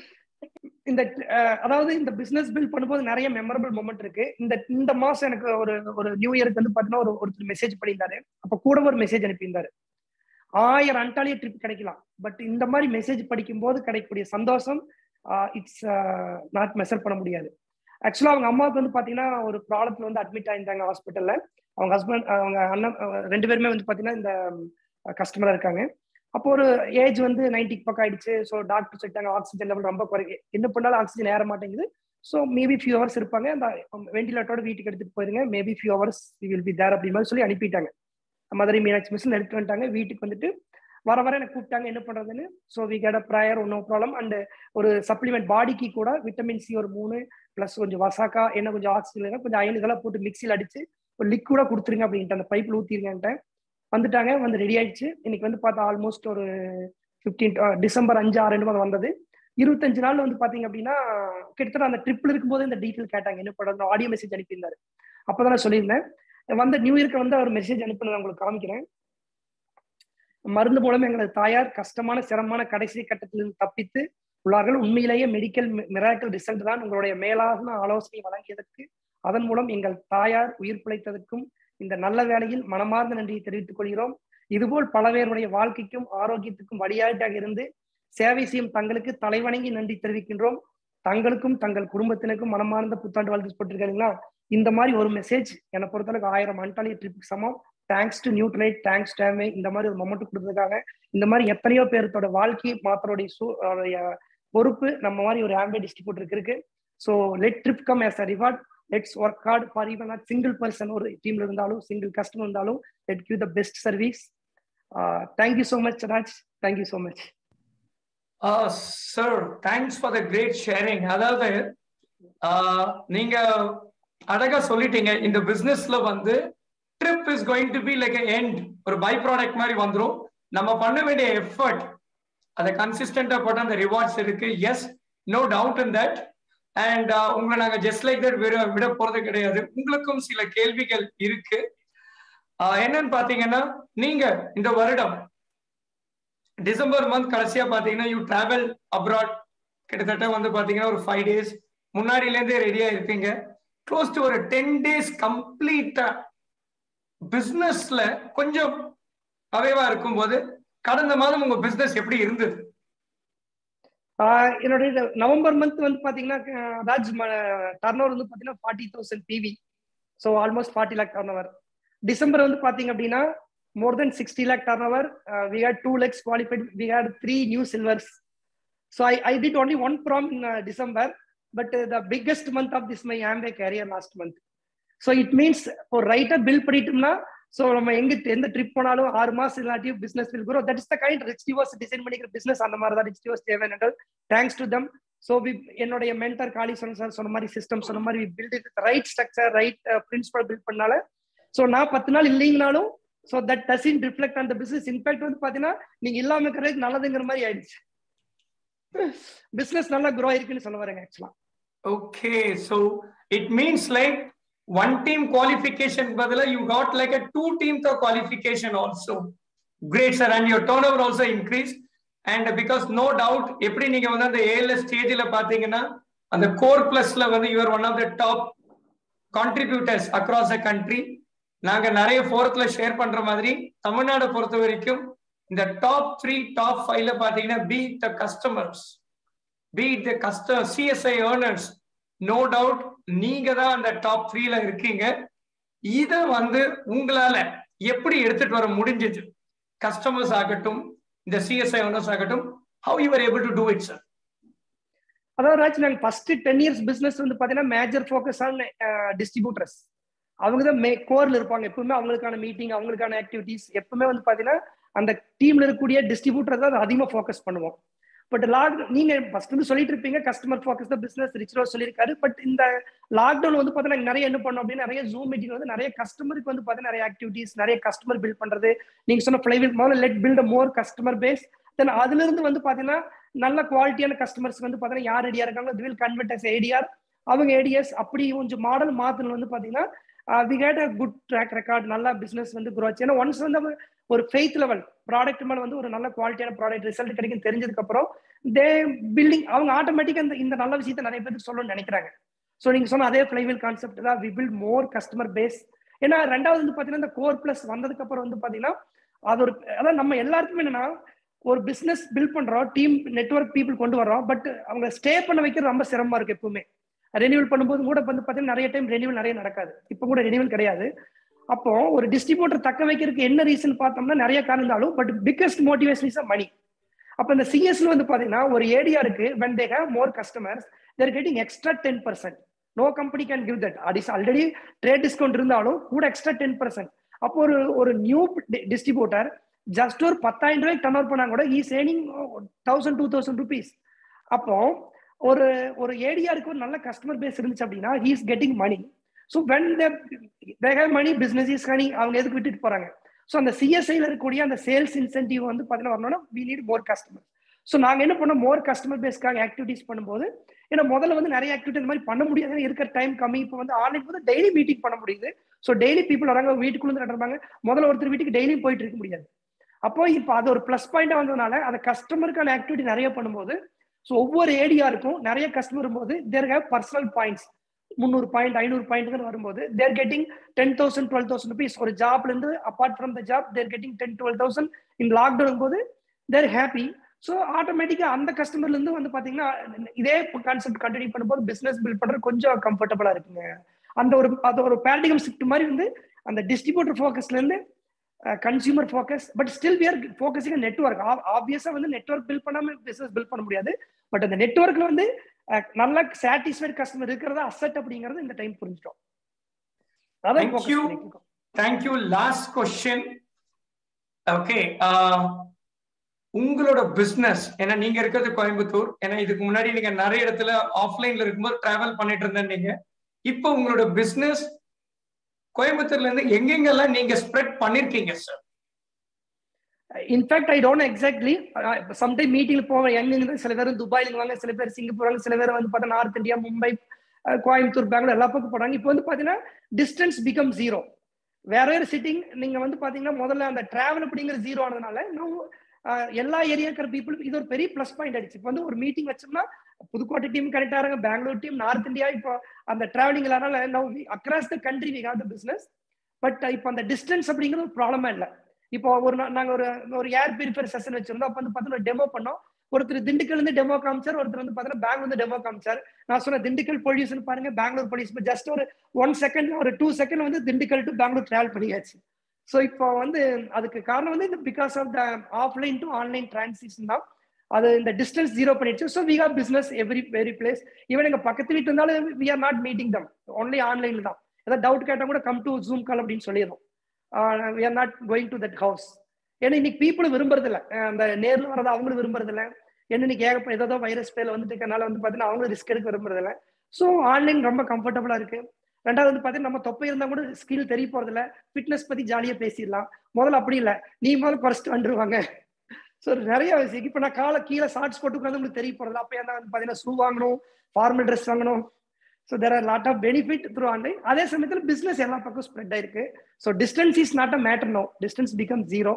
அதாவது இந்த பிசினஸ் பில்ட் பண்ணும்போது நிறைய மெமரபிள் மொமெண்ட் இருக்கு. இந்த மாசம் எனக்கு ஒரு நியூ இயருக்கு வந்து பாத்தீங்கன்னா ஒருத்தர் மெசேஜ் பண்ணியிருந்தாரு. அப்ப கூட ஒரு மெசேஜ் அனுப்பியிருந்தாரு. 1000 அண்டாலியா ட்ரிப் கிடைக்கலாம், பட் இந்த மாதிரி மெசேஜ் படிக்கும் போது கிடைக்கக்கூடிய சந்தோஷம் இட்ஸ் நாட் மெஷர் பண்ண முடியாது. ஆக்சுவலா அவங்க அம்மாவுக்கு வந்து பாத்தீங்கன்னா ஒரு ப்ராப்ளத்துல வந்து அட்மிட் ஆயிருந்தாங்க ஹாஸ்பிட்டல்ல. அவங்க ஹஸ்பண்ட், அவங்க அண்ணன் 2 பேருமே வந்து பாத்தீங்கன்னா இந்த கஸ்டமரா இருக்காங்க. அப்போ ஒரு ஏஜ் வந்து 90 பக்கம் ஆயிடுச்சு. ஸோ டாக்டர் சொல்லிட்டாங்க ஆக்சிஜன் லெவல் ரொம்ப குறைக்கு, என்ன பண்ணாலும் ஆக்சிஜன் ஏற மாட்டேங்குது. ஸோ மேபி ஃபியூ ஹவர்ஸ் இருப்பாங்க, அந்த வெண்டிலேட்டரோட வீட்டுக்கு எடுத்துட்டு போயிருங்க, maybe few hours will be there அப்படின்னு மாதிரி சொல்லி அனுப்பிட்டாங்க. மதுரை மீனாட்சி மிஷன் எடுத்துட்டு வந்துட்டாங்க. வீட்டுக்கு வந்துட்டு வர எனக்கு கூப்பிட்டாங்க என்ன பண்றதுன்னு. So we got a prayer, no problem. And ஒரு சப்ளிமெண்ட் பாடிக்கு கூட விட்டமின் சி ஒரு 3 பிளஸ் கொஞ்சம் வசாக்கா, என்ன கொஞ்சம் ஆக்சிஜன், கொஞ்சம் அயன் இதெல்லாம் போட்டு மிக்சியில் அடிச்சு ஒரு லிக்விடா கொடுத்துருங்க அப்படின்ட்டு அந்த பைப்பில் ஊற்றிருங்கன்ட்டு வந்துட்டாங்க. வந்து ரெடி ஆயிடுச்சு. இன்னைக்கு வந்து பார்த்தா ஆல்மோஸ்ட் ஒரு 15 டிசம்பர் 5, 6 வந்தது. 25 நாள் வந்து பாத்தீங்க அப்படின்னா கிட்டத்தட்ட அந்த ட்ரிப்ல இருக்கும்போது இந்த டீட்டெயில் கேட்டாங்க என்ன பண்றது. ஆடியோ மெசேஜ் அனுப்பியிருந்தாரு. அப்பதான் நான் சொல்லியிருந்தேன். வந்து நியூ இயர்க்கு வந்து அவர் மெசேஜ் அனுப்பினது உங்களுக்கு காமிக்கிறேன். மருந்து மூலம் எங்களது தாயார் கஷ்டமான சிரமமான கடைசி கட்டத்திலிருந்து தப்பித்து உள்ளார்கள். உண்மையிலேயே மெடிக்கல் மிராக்கிள் ரிசல்ட் தான். உங்களுடைய மேலான ஆலோசனை வழங்கியதற்கு, அதன் மூலம் எங்கள் தாயார் உயிர் பிழைத்ததற்கும் இந்த நல்ல வேளையில் மனமார்ந்த நன்றியை தெரிவித்துக் கொள்கிறோம். இதுபோல் பல பேருடைய வாழ்க்கைக்கும் ஆரோக்கியத்துக்கும் வழியாட்டாக இருந்து சேவை செய்யும் தங்களுக்கு தலைவணங்கி நன்றி தெரிவிக்கின்றோம். தங்களுக்கும் தங்கள் குடும்பத்தினருக்கும் மனமார்ந்த புத்தாண்டு வாழ்த்து போட்டிருக்காங்களா. இந்த மாதிரி ஒரு மெசேஜ் என்னை பொறுத்தளவுக்கு 1000 அண்டாலியா ட்ரிப்புக்கு சமம். Thanks to Nutrilite, thanks to Amway. இந்த மாதிரி ஒரு மொமெண்ட் கொடுத்ததுக்காக இந்த மாதிரி எத்தனையோ பேர்த்தோட வாழ்க்கை மாத்தருடைய பொறுப்பு நம்ம மாதிரி ஒரு ஆம்வே டிஸ்ட்ரிபியூட்டருக்கு இருக்கு. So let trip come as a reward. Let's work hard for even a single person or team இருந்தாலும் single customer இருந்தாலும் let give the best service. Thank you so much Raj. Thank you so much. Sir, thanks for the great sharing. அதாவது நீங்க அழகா சொல்லிட்டீங்க. இந்த பிசினஸ்ல வந்து trip is going to be like an end, ஒரு பை ப்ராடக்ட் மாதிரி வந்துரும். நம்ம பண்ண வேண்டிய எஃபர்ட் அதை கன்சிஸ்டன்டா போட்ட அந்த ரிவார்ட்ஸ் இருக்கு. Yes, no doubt in that. And உங்களை நாங்க ஜஸ்ட் லைக் தட் விட போறது கிடையாது. உங்களுக்கும் சில கேள்விகள் இருக்கு. என்னன்னு பாத்தீங்கன்னா, நீங்க இந்த வருடம் டிசம்பர் மந்த் கடைசியா பாத்தீங்கன்னா யூ டிராவல் அப்ராட். கிட்டத்தட்ட வந்து பாத்தீங்கன்னா ஒரு 5 days முன்னாடில இருந்தே ரெடியா இருப்பீங்க. க்ளோஸ் டு ஒரு 10 days கம்ப்ளீட்டா பிசினஸ்ல கொஞ்சம் அவைவா இருக்கும்போது கடந்த மாதம் உங்க பிசினஸ் எப்படி இருந்தது? என்னுடைய நவம்பர் மந்த் வந்து பாத்தீங்கன்னா ராஜ் டர்ன் வந்து பாத்தீங்கன்னா 40,000 PV. So almost 40 lakh turn over. December வந்து பாத்தீங்க அப்படின்னா more than 60 lakh turn over. We had 2 lakhs qualified. We had 3 new silvers. So I did only 1 prom in December, but the biggest month of this my Amway career last month. So it means for writer build பண்ணிட்டோம்னா so நம்ம எந்த trip போனாலும் 6 மாசம் இல்லாட்டியும் business will grow. That is the kind Rich Divorce design பண்ணிக்கிற business. அந்த மாதிரி தான் Rich Divorce தேவையானது. Thanks to them. ஸோ என்னுடைய மென்டர் காளிசன் சார் சொன்ன மாதிரி சிஸ்டம் சொன்ன மாதிரி build right structure right principle build பண்ணால ஸோ நான் 10 நாள் இல்லைங்கனாலும் so that doesn't reflect on the business. In fact வந்து பாத்தீங்கன்னா நீங்க இல்லாம இருக்கிறது நல்லதுங்கிற மாதிரி ஆயிடுச்சு. பிசினஸ் நல்லா grow இருக்குன்னு சொல்ல வரேங்க ஆக்சுவலா. Okay, so it means like one team qualification badala you got like a 2 teams of qualification also. Great sir. And your turnover also increased. And because no doubt eppadi neenga vanda the ALS stage la pathina and the core plus la vanda you are one of the top contributors across the country. நாங்க நிறைய ஃபோரத்துல share பண்ற மாதிரி தமிழ்நாடு பொறுத்த வரைக்கும் இந்த top 3 top 5ல பாத்தீங்கன்னா be it the customers, be it the customer CSI earners, no doubt நீங்க தான் அந்த டாப் 3ல இருக்கீங்க. இத வந்து உங்களால எப்படி எடுத்துட்டு வர முடிஞ்சது? கஸ்டமர்ஸ் ஆகட்டும், இந்த CSI earners ஆகட்டும், how you were able to do it, sir? அதாவது ராஜ், நாங்கள் ஃபர்ஸ்ட் 10 years பிசினஸ் வந்து பாத்தீங்கன்னா மேஜர் ஃபோக்கஸ் ஆன் டிஸ்ட்ரிபியூட்டர்ஸ். அவங்க தான் கோர்ல இருப்பாங்க எப்பவுமே. அவங்களுக்கான மீட்டிங், அவங்களுக்கான ஆக்டிவிட்டிஸ் எப்பவுமே வந்து பாத்தீங்கன்னா அந்த டீம்ல இருக்கக்கூடிய டிஸ்ட்ரிபியூட்டர் தான் அதிகமாக ஃபோக்கஸ் பண்ணுவோம். பட் நீங்க ஃபர்ஸ்ட் வந்து சொல்லிட்டு இருப்பீங்க கஸ்டமர் ஃபோக்கஸ் தான் பிசினஸ், ரிச் ரோஸ் சொல்லியிருக்காரு. பட் இந்த லாக்டவுன் வந்து பாத்தீங்கன்னா நிறைய என்ன பண்ணோம் அப்படின்னா, நிறைய ஜூம் மீட்டிங் வந்து நிறைய கஸ்டமருக்கு வந்து பாத்தீங்கன்னா நிறைய ஆக்டிவிட்டிஸ், நிறைய கஸ்டமர் பில்ட் பண்றது. நீங்க சொன்ன ஃப்ளைவில் முதல்ல let build more customer base. Then அதுல இருந்து வந்து பாத்தீங்கன்னா நல்ல குவாலிட்டியான கஸ்டமர்ஸ் வந்து பாத்தீங்கன்னா யார் ரெடியா இருக்காங்க வில் கன்வெர்ட் அஸ் ஏடிஆர், அவங்க ஏடிஎஸ். அப்படி கொஞ்சம் மாடல் மாத்தணும் வந்து பாத்தீங்கன்னா we had a good track record, நல்ல பிசினஸ் வந்து grow ஆச்சு. ஏன்னா ஒன்ஸ் வந்து ஒரு ஃபெய்த் லெவல் ப்ராடக்ட் மேல வந்து ஒரு நல்ல குவாலிட்டியான ப்ராடக்ட் ரிசல்ட் கிடைக்கும் தெரிஞ்சதுக்கு அப்புறம் தே பில்டிங் அவங்க ஆட்டோமேட்டிக்கா இந்த நல்ல விஷயத்தை நிறைய பேருக்கு சொல்லணும்னு நினைக்கிறாங்க. ஸோ நீங்க சொன்ன அதே ஃப்ளைவில் கான்செப்ட் தான், we build more customer base. ஏன்னா ரெண்டாவது வந்து பாத்தீங்கன்னா இந்த கோர் பிளஸ் வந்ததுக்கு அப்புறம் வந்து பாத்தீங்கன்னா அது ஒரு, அதாவது நம்ம எல்லாருக்குமே என்னன்னா ஒரு பிசினஸ் பில்ட் பண்றோம், டீம் நெட்வொர்க் பீப்புள் கொண்டு வரோம். பட் அவங்க ஸ்டே பண்ண வைக்கிறது ரொம்ப சிரமமா இருக்கு. எப்பவுமே ரெனியூவல் பண்ணும்போது கூட வந்து பாத்தீங்கன்னா நிறைய டைம் ரெனியூவல் நிறைய நடக்காது. இப்போ கூட ரெனியூவல் கிடையாது. அப்போ ஒரு டிஸ்ட்ரிபியூட்டர் தக்க வைக்கிறதுக்கு என்ன ரீசன் பார்த்தோம்னா நிறைய காரணம் இருந்தாலும், but biggest motivation is money. அப்ப இந்த சிஎஸ்ல வந்து பாத்தீங்கன்னா ஒரு ஏடிஆருக்கு when they have more customers they are getting extra 10%. no company can give that. Already trade discount இருந்தாலும் கூட எக்ஸ்ட்ரா 10%. அப்போ ஒரு நியூ டிஸ்ட்ரிபியூட்டர் ஜஸ்ட் ஒரு 10,000 ரூபாய்க்கு டர்ன் ஓவர் பண்ணா கூட இஸ் ஏர்னிங் 1,000-2,000 rupees. அப்போ ஒரு ஏடிஆருக்கு ஒரு நல்ல கஸ்டமர் பேஸ் இருந்துச்சு அப்படின்னா he is getting money. So when they have money, business is running. அவங்க எதுக்கு விட்டுட்டு போறாங்க? ஸோ அந்த சிஎஸ்ஐல இருக்கக்கூடிய அந்த சேல்ஸ் இன்சென்டிவ் வந்து பார்த்தீங்கன்னா வரணும்னா we need more customers. So நாங்கள் என்ன பண்ணோம், மோர் கஸ்டமர் பேஸ்க்காக ஆக்டிவிட்டிஸ் பண்ணும்போது, ஏன்னா முதல்ல வந்து நிறைய ஆக்டிவிட்டி இந்த மாதிரி பண்ண முடியாது, இருக்கிற டைம் கம்மி. இப்போ வந்து ஆன்லைன் வந்து டெய்லி மீட்டிங் பண்ண முடியுது. ஸோ டெய்லி பீப்புள் வராங்க, வீட்டுக்குள்ள நடப்பாங்க. முதல்ல ஒருத்தர் வீட்டுக்கு டெய்லியும் போயிட்டு இருக்க முடியாது. அப்போ இப்போ அது ஒரு பிளஸ் பாயிண்டா வந்ததுனால அந்த கஸ்டமருக்கான ஆக்டிவிட்டி நிறைய பண்ணும்போது, ஸோ ஒவ்வொரு ஏடிஆருக்கும் நிறைய கஸ்டமர் வரும்போது there have personal points. 300 point 500 point வரும்போது தேர் கெட்டிங் 10,000 12,000 rupees. ஒரு ஜாப்ல இருந்து apart from the job they're getting 10,000-12,000 இந்த லாக்டவுன் போது தேர் ஹாப்பி. ஸோ ஆட்டோமேட்டிக்கா அந்த கஸ்டமர்ல இருந்து வந்து பாத்தீங்கன்னா இதே கான்செப்ட் கண்டினியூ பண்ணும்போது பிசினஸ் பில்ட் பண்றது கொஞ்சம் கம்ஃபர்டபுளா இருக்குங்க. அது ஒரு பேரடிகம் ஷிஃப்ட் மாதிரி வந்து அந்த டிஸ்ட்ரிபியூட்டர் ஃபோக்கஸ்ல இருந்து consumer focus. But still we are focusing network. ஆப்வியஸா வந்து நெட்வொர்க் பில்ட் பண்ணாம பிசினஸ் பில்ட் பண்ண முடியாது. பட் அந்த நெட்வொர்க்ல வந்து நல்ல சாட்டிஸ்ஃபைட் கஸ்டமர் இருக்கிறதா அசெட் அப்படிங்கறது இந்த டைம் புரிஞ்சிட்டோம். Thank you. Last question. Okay. உங்களோட பிசினஸ், ஏன்னா நீங்க இருக்கிறது கோயம்புத்தூர், ஏன்னா இதுக்கு முன்னாடி நீங்க நிறைய இடத்துல ஆஃப்லைன்ல இருக்கும்போது டிராவல் பண்ணிட்டு இருந்தீங்க. இப்போ உங்களோட பிசினஸ் கோயம்புத்தூர்ல இருந்து எங்கெங்கெல்லாம் நீங்க ஸ்ப்ரெட் பண்ணிருக்கீங்க sir? In fact I don't exactly. Sometime மீட்டிங்ல போவேன், எங்க சில பேர் துபாயில வாங்க, சில பேர் சிங்கப்பூர் வாங்க, சில பேர் வந்து பார்த்தா நார்த் இந்தியா, மும்பை, கோயம்புத்தூர், பெங்களூர் எல்லா பக்கம் போறாங்க. இப்போ வந்து பாத்தீங்கன்னா டிஸ்டன்ஸ் பிகம் 0. வேற சிட்டிங் நீங்க வந்து பாத்தீங்கன்னா முதல்ல அந்த டிராவல் அப்படிங்கிற 0 ஆனதுனால எல்லா ஏரியா இருக்கிற பீப்புள் இது ஒரு பெரிய பிளஸ் பாயிண்ட் ஆயிடுச்சு. இப்போ வந்து ஒரு மீட்டிங் வச்சோம்னா புதுக்கோட்டை டீம் கனெக்ட் ஆகிறாங்க, பெங்களூர் டீம், நார்த் இந்தியா. இப்போ அந்த டிராவலிங் இல்லாதனால across the country we have the business. But இப்போ அந்த டிஸ்டன்ஸ் அப்படிங்கிறது ஒரு ப்ராப்ளமா இல்லை. இப்போ நாங்க ஒரு ஏர் பியூரிஃபையர் செஷன் வச்சிருந்தோம். அப்போ வந்து பார்த்தீங்கன்னா டெமோ பண்ணோம். ஒருத்தர் திண்டுக்கல் இருந்து டெமோ காமிச்சார், ஒருத்தர் வந்து பார்த்தீங்கன்னா பெங்களூர் இருந்து டெமோ காமிச்சார். நான் சொன்ன திண்டுக்கல் பொல்யூஷன் பாருங்க, பெங்களூர் பொல்யூஷன் ஜஸ்ட் ஒரு 1 செகண்ட் ஒரு 2 செகண்ட் வந்து திண்டுக்கல் டு பெங்களூர் டிராவல் பண்ணியாச்சு. ஸோ இப்போ வந்து அதுக்கு காரணம் வந்து இந்த because of the offline to online transition தான். அது இந்த டிஸ்டன்ஸ் 0 பண்ணிடுச்சு. So we have business very place. Even எங்க பக்கத்து வீட்டு இருந்தாலும் we are not meeting them, only ஆன்லைன்ல தான். ஏதாவது டவுட் கேட்டால் கூட கம் டு ஜூம் கால் அப்படின்னு சொல்லிடுறோம். we are not going to that house. ஏன்னா இன்னைக்கு பீப்புள் விரும்புறது இல்லை, அந்த நேரில் வரதை அவங்களும் விரும்புறது இல்லை. ஏன்னா இன்னைக்கு ஏதோ வைரஸ் பேர்ல வந்துட்டு இருக்கனால வந்து பார்த்தீங்கன்னா அவங்களும் ரிஸ்க் எடுக்க விரும்புறது இல்லை. ஸோ ஆன்லைன் ரொம்ப கம்ஃபர்டபுளா இருக்கு. ரெண்டாவது வந்து பார்த்தீங்கன்னா நம்ம தொப்பை இருந்தால் கூட ஸ்கில் தெரிய போறது இல்லை, ஃபிட்னஸ் பத்தி ஜாலியா பேசிடலாம். முதல்ல அப்படி இல்லை, நீ முதல்ல குறைச்சிட்டு வந்துருவாங்க. ஸோ நிறைய விஷயம். இப்போ நான் கீழே ஷார்ட்ஸ் போட்டு உட்காந்து உங்களுக்கு தெரிய போறது. அப்போ வந்து பார்த்தீங்கன்னா ஷூ வாங்கணும், ஃபார்மல் ட்ரெஸ் வாங்கணும். So there are a lot of benefit through online. அதே சமயத்தில் பிசினஸ் எல்லா பக்கம் ஸ்ப்ரெட் ஆயிருக்கு. So distance is not a matter no, distance become 0.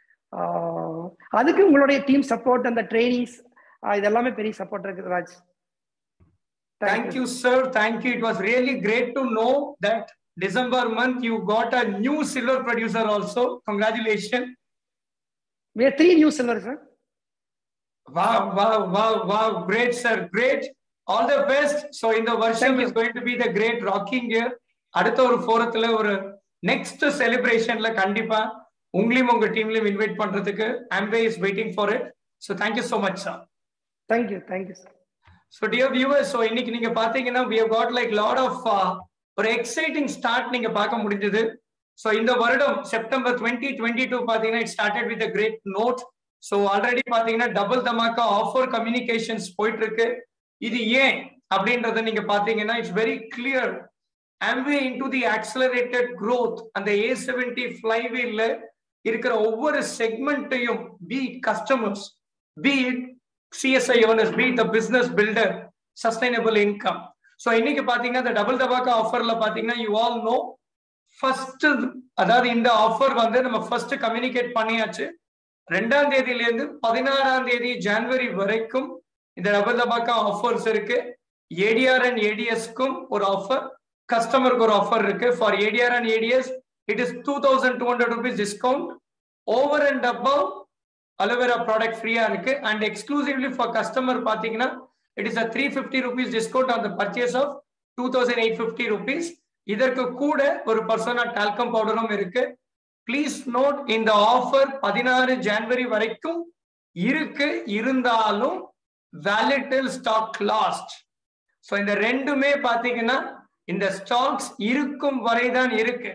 அதுக்கு உங்களுடைய டீம் சப்போர்ட், அந்த ட்ரைனிங்ஸ், இது எல்லாமே பெரிய சப்போர்ட் இருக்குது Raj. Thank you sir, thank you. It was really great to know that December month, you got a new silver producer also. Congratulations. We have 3 new silver, sir. Wow. Great, sir. Great. All the best. So in the Varsham is going to be the great rocking year. அடுத்த ஒரு ஃபோரத்துல ஒரு next செலிப்ரேஷன்ல கண்டிப்பா உங்களையும் உங்க டீம்லயும் invite பண்றதுக்கு Amway is waiting for it. So thank you so much, sir. Thank you, sir. So dear viewers, so இன்னைக்கு நீங்க பாத்தீங்கன்னா we have got like lot of ஒரு எக்ஸைட்டிங் ஸ்டார்ட் நீங்க பார்க்க முடிஞ்சது. So இந்த வருடம் செப்டம்பர் 2022 பாத்தீங்கன்னா it started with a great note. So ஆல்ரெடி பாத்தீங்கன்னா டபுள் தமாக்கா ஆஃபர் கம்யூனிகேஷன்ஸ் போயிட்டு இருக்கு. இது ஏன் அப்படின்றத நீங்க பாத்தீங்கன்னா it's very clear. Amway into the accelerated growth and the A70 flywheel இருக்கிற ஒவ்வொரு செக்மெண்ட்டையும் be it customers, be it CSI owners, be it the business builder, sustainable income. So இன்னைக்கு பாத்தீங்கன்னா the double tobacco ஆஃபர்ல பாத்தீங்கன்னா you all know first, அதாவது இந்த offer வந்து நம்ம ஃபர்ஸ்ட் கம்யூனிகேட் பண்ணியாச்சு. 2ஆம் தேதியில இருந்து 16ஆம் தேதி ஜனவரி வரைக்கும் இந்த டபுள் தபாக்கா ஆஃபர்ஸ் இருக்கு. ADR and ADS-க்கும் ஒரு ஆஃபர், கஸ்டமருக்கு ஒரு ஆஃபர் இருக்கு. For ADR and ADS it is 2200 rupees discount. Over and above aloe vera product ஃப்ரீயா இருக்கு. அண்ட் எக்ஸ்க்ளூசிவ்லி ஃபார் கஸ்டமர் பாத்தீங்கன்னா it is a 350 rupees discount on the purchase of 2850 rupees. இதற்கு கூட ஒரு பர்சோனா டால்கம் பவுடரும் இருக்கு. ப்ளீஸ் நோட், இந்த offer 16 ஜனவரி வரைக்கும் இருக்கு. இருந்தாலும் valid till stock lost. So இந்த ரெண்டுமே பாத்தீங்கன்னா இந்த ஸ்டாக்ஸ் இருக்கும் வரைதான் இருக்கு.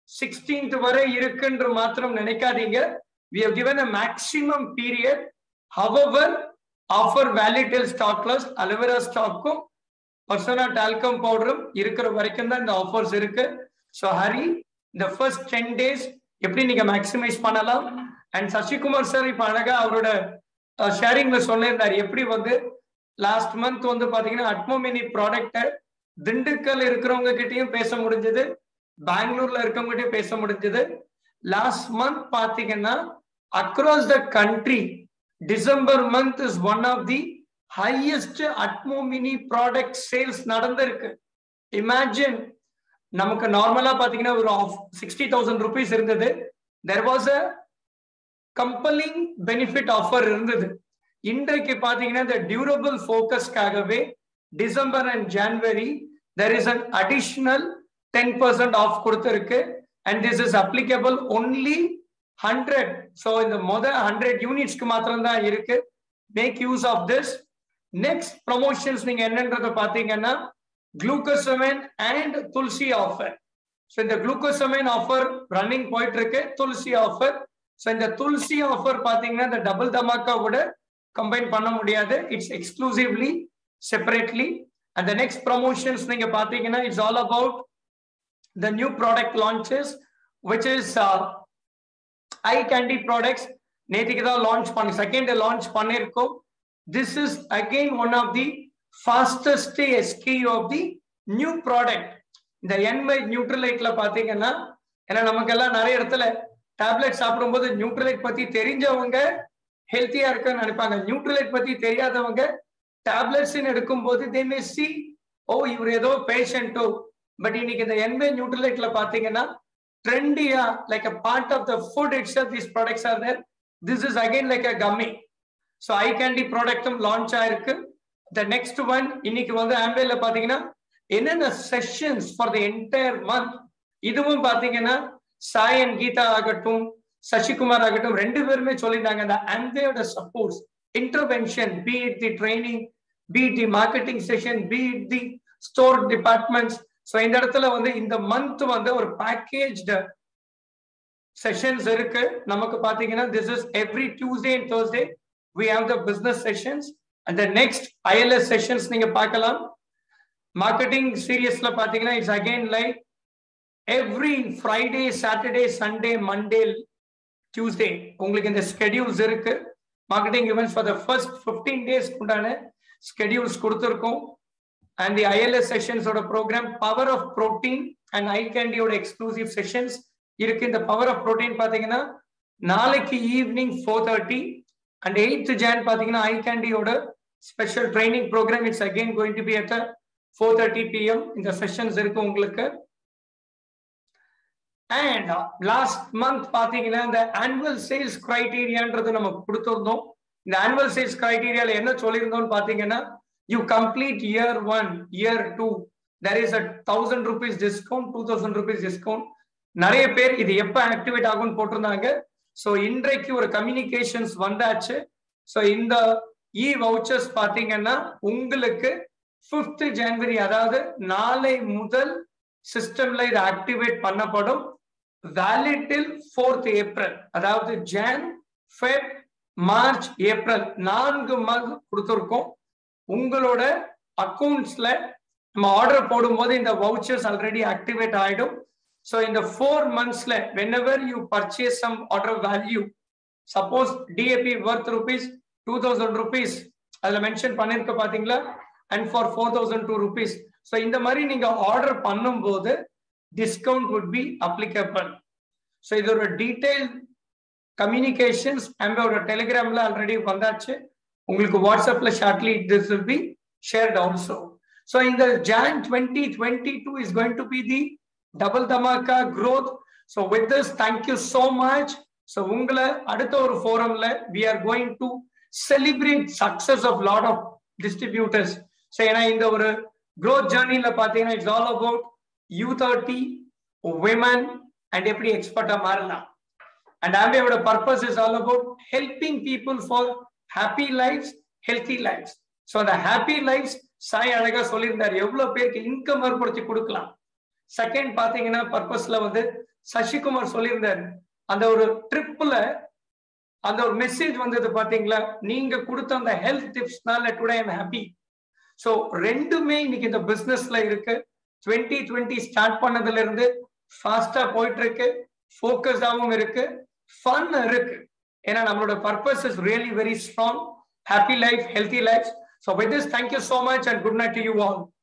16th வரை இருக்குன்ற மாத்திரம் நினைக்காதீங்க. We have given a maximum period. However, offer valid till stock lost. Aloe vera stock-க்கும் Persona talcum powder-ம் இருக்கிற வரைக்கும் தான் இந்த ஆஃபர்ஸ் இருக்கு. So hurry, the first 10 days எப்படி நீங்க மேக்ஸிமைஸ் பண்ணலாம். அண்ட் சசிகுமார் சார் இப்ப அழகா அவரோட ஷேரிங்ல சொல்லியிருந்தாரு எப்படி வந்து லாஸ்ட் மந்த் வந்து பாத்தீங்கன்னா அட்மோமினி ப்ராடக்ட் திண்டுக்கல் இருக்கிறவங்க கிட்டயும் பேச முடிஞ்சது, பெங்களூர்ல இருக்கவங்க கிட்டயும் பேச முடிஞ்சது. லாஸ்ட் மந்த் பாத்தீங்கன்னா across the country, December month is one of the highest Atmo mini product sales நடந்திருக்கு. Imagine, நமக்கு நார்மலா பாத்தீங்கன்னா ஒரு 60,000 rupees இருந்தது. There was a compelling benefit offer இருந்தது. இன்றைக்கு பாத்தீங்கன்னா the durable focusக்காகவே December and January there is an additional 10% off கொடுத்திருக்கு. And this is applicable only 100. So in the mother 100 units க்கு மாத்திரம் தான் இருக்கு. Make use of this. Next promotions நீங்க என்னன்றத பாத்தீங்கன்னா glucosamine and tulsi offer. So இந்த glucosamine offer running போயிட்டு இருக்கு. tulsi offer. So இந்த tulsi offer பாத்தீங்கன்னா இந்த டபுள் தமாக்கா விட கம்பைன் பண்ண முடியாது. It's exclusively separately. And the next promotions நீங்க பாத்தீங்கன்னா it's all about the new product launches, which is eye candy products. நேத்திக்கு தான் லான்ச் பண்ணி செகண்ட் லான்ச் பண்ணிருக்கோம். This is again one of the fastest SKU of the new product. இந்த Amway நியூட்ரலைட்ல பாத்தீங்கன்னா ஏன்னா நமக்கு எல்லாம் நிறைய இடத்துல டேப்லெட் சாப்பிடும்போது நியூட்ரலைட் பத்தி தெரிஞ்சவங்க ஹெல்த்தியா இருக்குன்னு நினைப்பாங்க. நியூட்ரலைட் பத்தி தெரியாதவங்க டேப்லெட்ஸ் எடுக்கும்போது they may see, oh இவர் ஏதோ பேஷண்டோ. பட் இன்னைக்கு இந்த Amway நியூட்ரலைட்ல பாத்தீங்கன்னா trendy-ஆ like a part of the food itself these products are there. This is again like a gummy. So eye candy product-ம் launch ஆயிருக்கு. The next one இன்னைக்கு வந்து Amway-ல பாத்தீங்கன்னா என்னென்ன sessions for the entire month இதுவும் பாத்தீங்கன்னா சாய் அண்ட் கீதா ஆகட்டும் சசிகுமார் ஆகட்டும் ரெண்டு பேருமே சொல்லிட்டாங்க. இந்த Amway-யோட supports intervention, be it the training, be it the marketing session, be it the store departments. So இந்த இடத்துல வந்து இந்த மந்த் வந்து ஒரு பேக்கேஜ்டு செஷன்ஸ் இருக்கு. நமக்கு பாத்தீங்கன்னா this is every Tuesday and Thursday we have the business sessions and the next ILS sessions நீங்க பார்க்கலாம். மார்க்கெட்டிங் சீரியஸ்ல பாத்தீங்கன்னா it's again like every Friday, Saturday, Sunday, Monday, Tuesday உங்களுக்கு இந்த ஸ்கெடியூல்ஸ் இருக்கு. Marketing events for the first 15 days உண்டான schedules கொடுத்துருக்கோம். And the ILS sessions ஓட programme power of protein and eye கேண்டியோட எக்ஸ்க்ளூசிவ் செஷன்ஸ் இருக்கு. இந்த பவர் ஆஃப் புரோட்டீன் பாத்தீங்கன்னா நாளைக்கு ஈவினிங் 4:30 and 8th Jan பாத்தீங்கன்னா ஐ கேண்டியோட special training programme. It's again going to be at 4:30 PM. இந்த செஷன்ஸ் இருக்கு உங்களுக்கு. அண்ட் லாஸ்ட் மந்த் பாத்தீங்கன்னா இந்த ஆனுவல் சேல்ஸ் கிரைட்டீரியான்றது நம்ம கொடுத்திருந்தோம். இந்த ஆனுவல் சேல்ஸ் கிரைட்டீரியால என்ன சொல்லியிருந்தோம்னு பாத்தீங்கன்னா, you complete year 1, year 2, there is a 1,000 rupees discount, 2,000 rupees discount. நிறைய பேர் இது எப்ப ஆக்டிவேட் ஆகும்னு போட்டிருந்தாங்க. ஸோ இன்றைக்கு ஒரு கம்யூனிகேஷன்ஸ் வந்தாச்சு. ஸோ இந்த இ வவுச்சர்ஸ் பாத்தீங்கன்னா உங்களுக்கு 5th January, அதாவது நாளை முதல் சிஸ்டம்ல இது ஆக்டிவேட் பண்ணப்படும். வேலிட் டில் 4th April, அதாவது Jan, Feb, March, April 4 month கொடுத்துருக்கோம். உங்களோட அக்கௌண்ட்ஸ்ல நம்ம ஆர்டர் போடும்போது இந்த வவுச்சர்ஸ் ஆல்ரெடி ஆக்டிவேட் ஆயிடும். ஸோ இந்த 4 monthsல whenever you purchase some order value, suppose DAP worth rupees 2,000 rupees அதுல மென்ஷன் பண்ணிருக்க பாத்தீங்களா, and for 4,002 rupees. ஸோ இந்த மாதிரி நீங்க ஆர்டர் பண்ணும்போது discount would be applicable. So இது ஒரு டீடைல் கம்யூனிகேஷன்ஸ் நம்மளோட டெலிகிராம்ல ஆல்ரெடி வந்தாச்சு. உங்களுக்கு வாட்ஸ்அப்ல shortly this will be shared also. So in the Jan 2022 is going to be the double dhamaka growth. So with this, thank you so much. So உங்களை அடுத்த ஒரு ஃபோரம்ல we are going to celebrate success of lot of distributors. So ஏன்னா இந்த ஒரு growth journeyல பாத்தீங்கன்னா it's all about U30 women and எப்படி எக்ஸ்பர்ட்டா மாறலாம். And Amway's purpose is all about helping people for happy lives, healthy lives. So the happy lives Sai அழகா சொல்லியிருந்தார், எவ்வளவு பேருக்கு இன்கம் ஏற்படுத்தி கொடுக்கலாம். செகண்ட் பாத்தீங்கன்னா பர்பஸ்ல வந்து சசிகுமார் சொல்லியிருந்தார், அந்த ஒரு ட்ரிப்ல அந்த ஒரு மெசேஜ் வந்தது பாத்தீங்களா, நீங்க கொடுத்த அந்த ஹெல்த் டிப்ஸ்னால today I am happy. So ரெண்டுமே இன்னைக்கு இந்த பிசினஸ்ல இருக்கு. 2020 ஸ்டார்ட் பண்ணதுல இருந்து ஃபாஸ்டா போயிட்டு இருக்கு, ஃபோக்கஸ்டாவும் இருக்கு, ஃபன் இருக்கு. ஏன்னா நம்மளோட purpose is really very strong. Happy life, healthy lives. So with this, thank you so much and good night to you all.